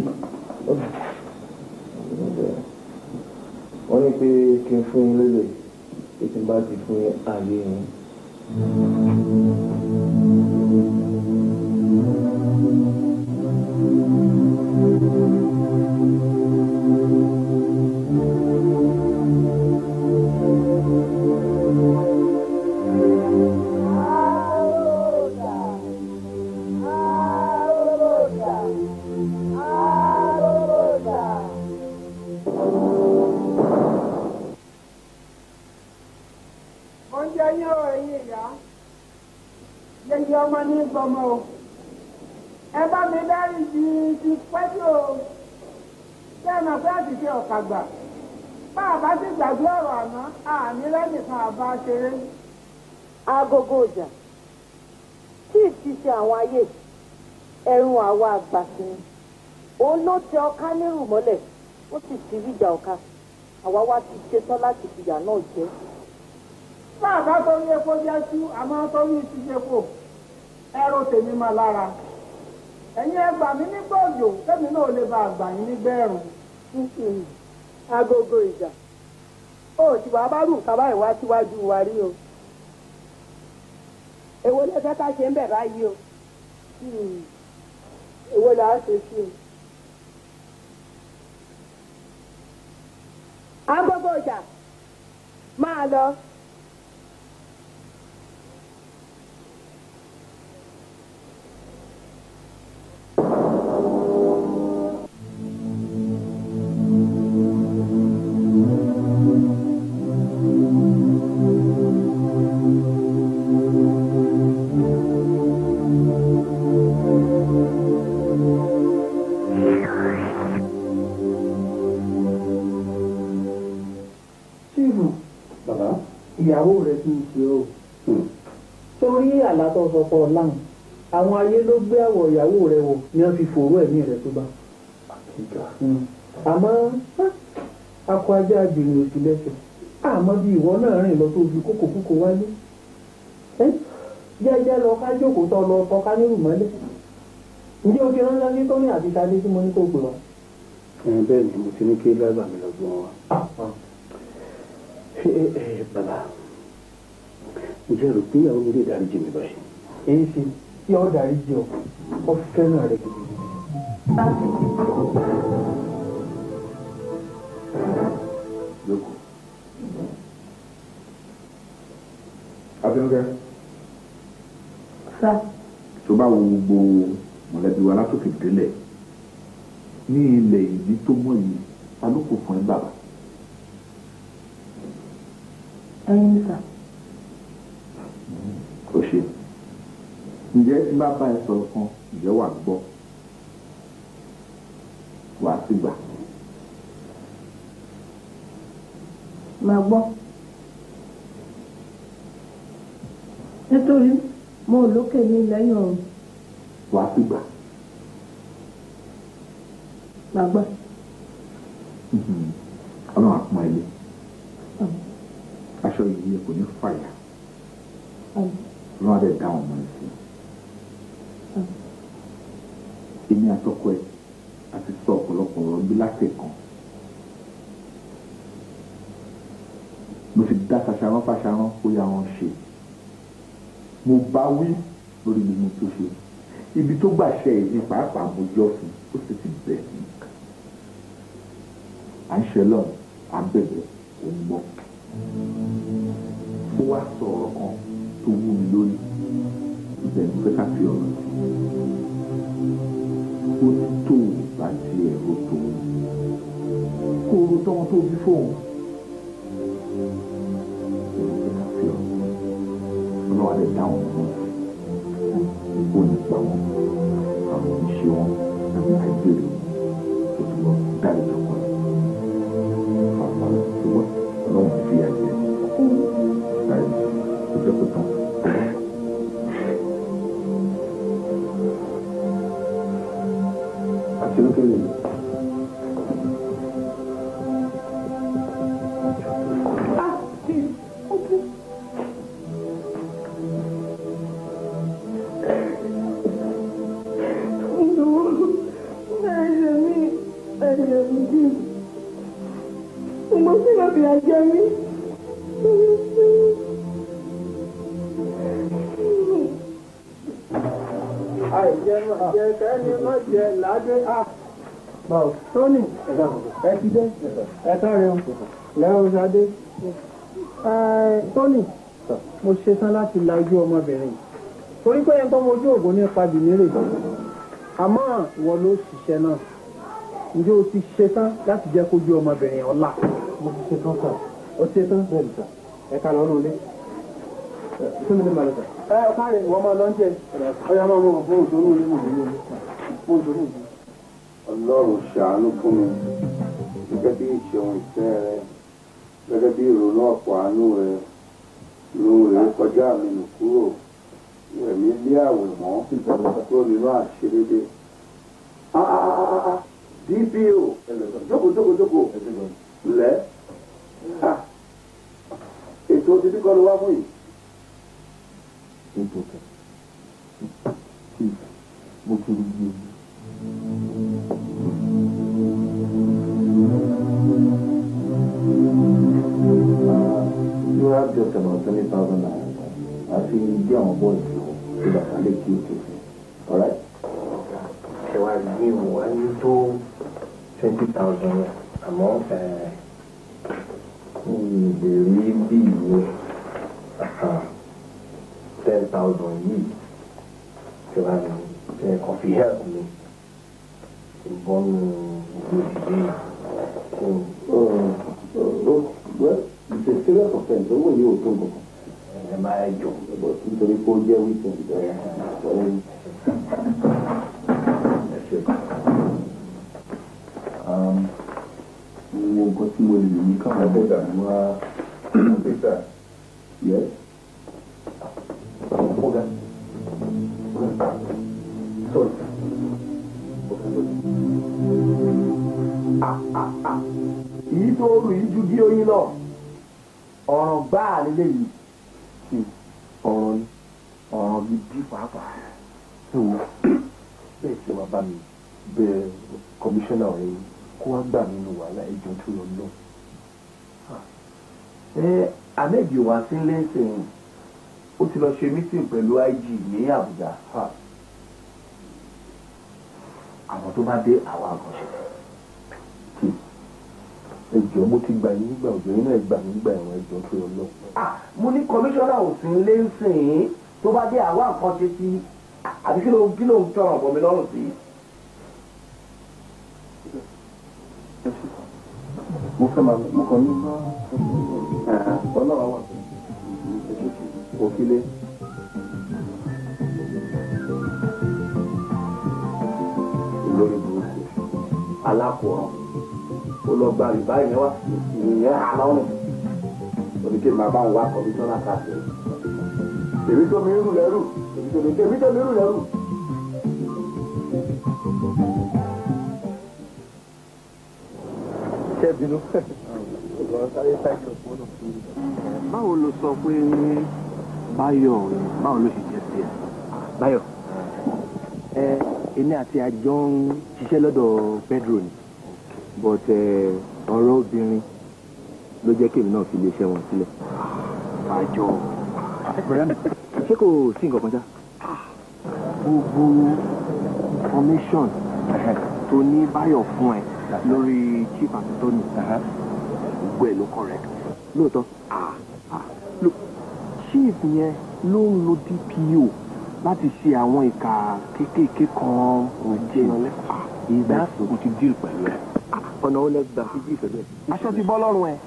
wọ́n ní pé kí n fún yín lélẹ̀ kí n bá ti fún yín ààyè yín.
ọmọ ní gbọmọ o ẹ bá mi dárí ti pẹ́jù o ṣé ẹ mọ̀ pé àṣìṣe ọ̀kàgbà bá a bá sì gbàgbé ọ̀rọ̀ àná àní lẹ́nìkan àbá ṣeré.
agogo ọjà tí ìṣiṣẹ́ àwọn ayé ẹ̀rùn àwa àgbà sí ni òun ló tẹ ọká nírù mọ́lẹ̀ ó sì ti ríjà ọ̀ka àwa wá ti ṣetán láti fìyà náà jẹ.
bá a bá torí epo jẹ́ sú àmọ́ torí ìṣiṣẹ́ pò ẹrù tèmi máa lára ẹ̀yin ẹ gbà mí nígbà òjò tèmi náà lè bá àgbà yín nígbà ẹ̀rùn.
agogo ìjà ó ti wàá bá rù kábà ìwá síwájú wa rí o èwo lè fẹ́ ká ṣe ń bẹ̀ báyìí o èwo là á ṣe sí o. agogo ìjà máa lọ.
ìyàwó rẹ̀ kì í ṣe o torí àlàtọ̀ sọpọ̀ láwọn àwọn ayé ló gbé àwọ̀ ìyàwó rẹ̀ wò ni wọ́n fi fòró ẹ̀mí rẹ̀ tó bá àmọ́ akọ ajá abìnrin òsì lẹ́sẹ̀ àmọ́ bí ìwọ náà rìn lọ tó fi kókò kúkò wáyé jẹ́jẹ́ lọ ká jókòó tọ́ lọ tọ́ ká nírù mọ́lẹ̀ ǹjẹ́ o ti ránṣẹ́ sí Tony àti Ṣadé tí mo ní kó pè wá.
bẹ́ẹ̀ ni mo ti ní kí dráìvà mi lọ gbọ́n wa. bàbá ǹjẹ́ rò pé ìyàwó mi lè dáríjì mi báyìí.
èyí ṣe tí ọ dáríjì ọ fẹ́ràn rẹ̀ gidi.
Lóko. Abíọ́kẹ́.
Sá.
Tó bá wo gbogbo
mọ̀lẹ́bí wa látòkè délẹ̀ ní ilẹ̀ ìní tó mọ́ yìí ta ló kò fún ẹ bàbá.
ẹyin sà.
ó ṣe ǹjẹ́ tí bá bá ẹ sọ̀rọ̀ kan ǹjẹ́ wà gbọ́ wà á sì gbà.
máa gbọ́ nítorí mo lókè ní lẹ́yìn ọ̀run.
wà á sì gbà.
máa gbọ́.
ọlọ́run àpọ́n ẹ lé aṣọ yìí kò ní fàyà ọlọ́run adé dá ọmọ ẹ sí. èmi àtọkọ ẹ àti sọ ọ̀pọ̀lọpọ̀ ọ̀rọ̀ bí láti kan mo ti dá fàṣàrán ó yà wọn ṣe mo bá wí lórí mímú tó ṣe ibi tó gbà ṣe èyí pàápàá mo jọ fún ó sì ti bẹ̀ mí à ń ṣe lọ́nà à ń bẹ̀bẹ̀ ò ń gbọ́ ó wá sọ ọ̀rọ̀ kan tó wú mi lórí ibẹ̀ ló fẹ́ ká fi ọ̀rọ̀ sí ó ní tó o bá ti ẹ̀rọ tó o kó o ro tọ́mọ tó bí fóun ló fẹ́ ká fi ọ̀rọ̀ ọlọ́wà lè dá wọn mọ́ ìbò nípa wọn àwọn oníṣẹ́ wọn àìbèrè tó ti wọ́n dárí tó kọ́ àwọn ìwọ́ ọlọ́wọ́n fi àjẹ́ dárí tó jẹ́ kó tán. àti lókèrè
Tony, ẹ ti dé, ẹ káre o, lẹ́wọ̀n ṣadé. Tony, mo ṣetán láti la ojú ọmọbìnrin torí pé ẹni tó mojú ògùn nípa bìnírè àmọ́ ìwọ ló ṣiṣẹ́ náà ǹjẹ́ o ti ṣetán láti jẹ́ kójú ọmọbìnrin ọ̀la. Mo ti ṣetán sà. O ti ṣetán bẹ́ẹ̀ sà. Ẹ ká lọ́nà ilé. Fún mi ní màlúù sà. Ẹ káre ìwọ máa lọ ń jẹ ọyá máa mọ fún òṣòro ilé mọ̀ nínú ilé fún òṣòro ìlú.
Ọlọ́run ṣàánú fún mi gẹ́gẹ́ bí ìṣeun ìfẹ́ rẹ gẹ́gẹ́ bí ìrònú ọ̀pọ̀ àánú rẹ lóhùn rẹ kọjá mi nù kúrò ẹ̀mí lé àwẹ̀ mọ́ kúrò nínú àṣírídé. DPO jókòó lẹ́ ètò títí kọ́ ló wá fún yìí.
mo ti rí i. You have just about 20,000 naira. I see you on board so that I let you to. All right?
Ṣé wàá rí ìwọ̀n ní tó 20,000 àmọ́ ìbéèrè bí ìwé 10,000 yìí ṣé wàá rí kàn fi help me ìbọnú ìgbòdìdé.
Well, it's a serious offense. Owó yìí ò tó nǹkan.
Ẹ máa jọ.
Nítorí pé ó jẹ́ weekend. Mo nǹkan tí mo lè ní káwọn ọ̀dọ́dà ní wá pẹ́sà. Yes.
Ọ̀gá. Sorry.
Èyí tó rù yìí ju bí oyin lọ. Ọ̀ràn gbáà nílé yìí. Ọ̀ràn ni. Ọ̀ràn gidi pàápàá.
Ẹ wo bẹ́ẹ̀ ṣe wá bá mi bẹ kọmíṣánná ọ̀rẹ́ yìí kó wá gbà nínú wàhálà ẹjọ́ tó lọ lọ.
Ahmed wá sí lẹ́sìn ó ti lọ ṣe mítìn pẹ̀lú IG ní Àbújá. Àwọn tó bá dé àwọn àkànṣe.
Ẹjọ́ mo ti gbà yín nígbà òjò yín náà gbà mí nígbà ẹ̀wọ̀n ẹjọ́ tó lọ lọ.
Mo ní kọmíṣánná ò sí lẹ́sìn tó bá dé àwọn àkànṣe sí
àti kí ló ń tọrọ ọ̀pọ̀ mi lọ́rùn sí. mo fẹ́ máa mo kàn ní ọlọ́wà wà kò kílé. lórí burúkú alákòóràn ó lọ gba rìbá ìyẹn wá ìyẹn hà lọ́rùn oníkè máa bá ń wá kọmíṣánná káàkiri èmi tó mi rú lẹ́rù èmi tó mi rú lẹ́rù. ṣé bínú báwo ló sọ pé Báyọ̀ báwo ló ṣe jẹ́ sí ẹ. Báyọ̀ èmi àti àjọ ń ṣiṣẹ́ lọ́dọ̀ Pedro ni but ọ̀rọ̀ obìnrin ló jẹ́ kéèmí náà fi iléeṣẹ́ wọn sílẹ̀. àjọ ṣé kò sí nǹkan kan ṣá. gbogbo information tó ní Báyọ̀ fún ẹ lórí Chief Anthony gbogbo ẹ̀ ló correct. lóòótọ́ Chief yẹn ló ń lo DPO láti ṣe àwọn ìka kéékèèké kan òjé ìgbà kò ti díìl pẹ̀lú ẹ̀. ọ̀nà ó lẹ́gbà sí díìl pẹ̀lú ẹ̀. aṣọ ti bọ́ lọ́rùn ẹ̀.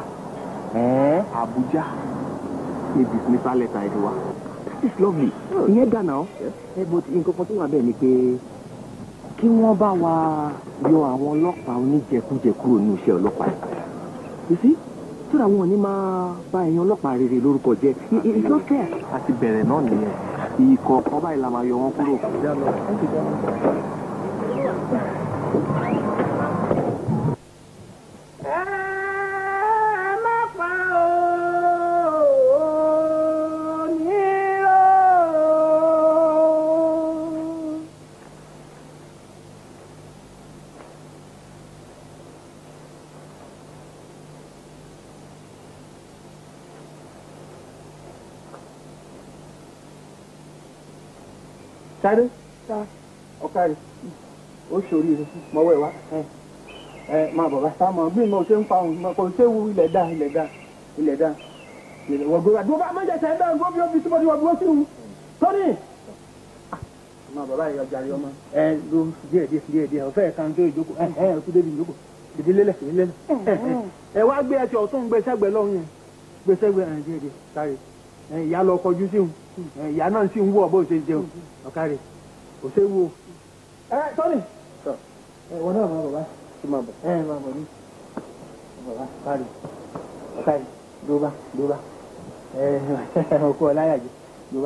Abuja ní dismissal letter ẹ̀ wá. that is lovely. ìyẹn dáná but nǹkan kan tó wà bẹ́ẹ̀ ni pé kí wọ́n bá wa yọ àwọn ọlọ́pàá oníjẹkújẹ kúrò ní iṣẹ́ ọlọ́pàá ẹ̀. you see so that wọn ò ní máa bá ẹ̀yin ọlọ́pàá rere lórúkọ jẹ́ it's not fair. a ti bẹ̀rẹ̀ náà nìyẹn ìkọ̀ọ̀kan báyìí la máa yọ wọn kúrò.
Sáré ọ̀kàrí ó ṣoríire mọ́wọ́ ẹ̀ wá máa bọ̀ bá sáàmù bí mo ṣe ń pa òun kò ṣe wú ilẹ̀ dá wọ̀gbọ̀ àdúgbò bá mọ́jà ṣe ẹ̀dá gbọ́ bí ó fi tí mo ti wọ̀gbọ̀ sí òun tóní. máa bọ̀ báyìí ọjà rí ọmọ ló díẹ̀ ọ̀fẹ́ kan tó ìjókòó ọtún débi ìjókòó dìde lélẹ̀ wá gbé ẹsẹ̀ ọ̀tún gbé sẹ́gbẹ̀ lọ́hùn yẹn gbé sẹ́gbẹ̀ díẹ̀ sáré ìyá lọ kọjú sí òun ìyá náà sì ń wọ̀ bó ṣe jẹun ọ̀kárẹ̀ kò ṣe wo. tọ́lì wọn náà máa bọ̀ bá ṣe máa bọ̀ máa bọ̀ ní bàbá ọ̀kárẹ̀ dóbá ọkọ̀ ọláyàjẹ dóbá.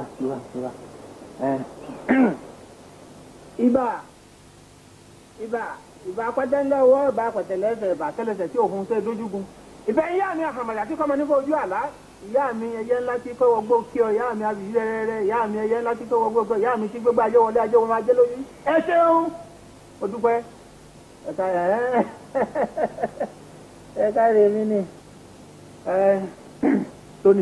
ibà pẹ́tẹ́ńdẹ́ owó ibà pẹ̀tẹ́lẹ́sẹ̀ ibà tẹ́lẹsẹ̀ tí òfin ṣe dójúgun ìbẹ́ ìyá mi àhàmàlà tí kọ́mọ nífọ̀ ojú àlá ìyá mi ẹyẹ ńlá tí kọ́ wọgbó kí ọ ìyá mi àbí rẹ́rẹ́rẹ́ ìyá mi ẹyẹ ńlá tí kọ́ wọgbó kí ọ ìyá mi tí gbégbá ajé wọlé ajé wọn ajé lójú ẹ ṣeun o dúpẹ́ ẹ̀ka rẹ̀ mi ni tóní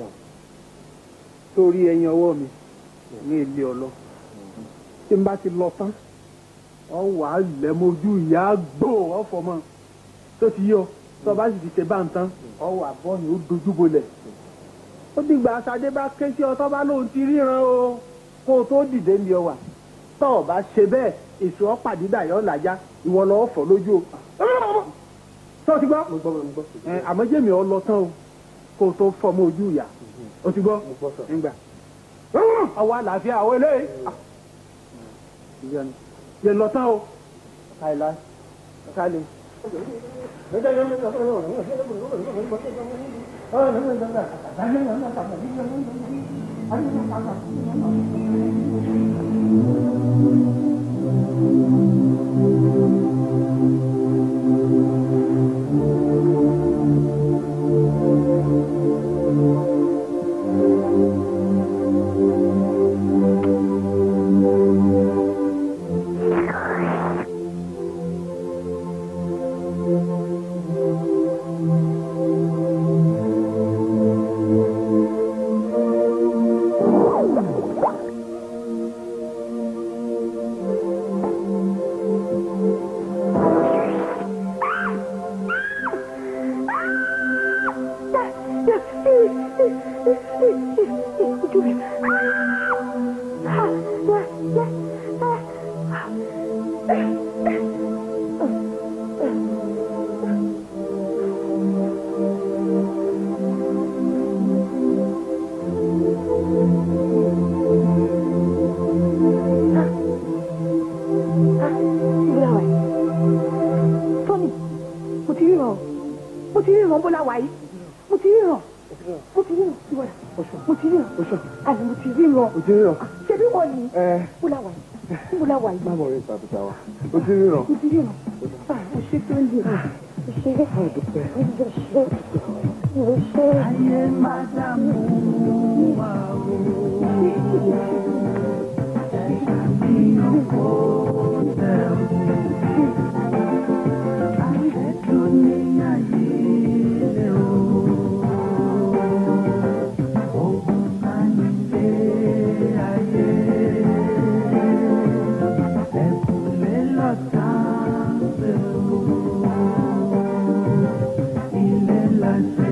torí ẹyin ọwọ́ mi ní ilé ọlọ́ tí n bá ti lọ tán ọ wà á lẹ̀ mojú ìyá gbò ọ̀fọ̀mọ́ tó ti yọ tó bá sì ti ṣe bá ń tán ọ wà bọ́ọ̀nù ó dojú bolẹ̀ ó dìgbà Ṣadé bá ké sí ọ tó bá lóun ti ríran o kó o tó dìde ní ọ wà tó o bá ṣe bẹ́ẹ̀ èso ọ̀pàdídà yọ̀ làjá ìwọ lọ́ọ́ fọ́ lójú o tó o ti gbọ́ àmọ́ jẹ́mi ọ lọ tán o kó o tó fọ́ mọ́ ojú ìyá o ti gbọ́ nígbà ọwọ́ àlàáfíà àwọn eléyìí yẹ lọ tán o káìlá káìlé.
What?
Ilé la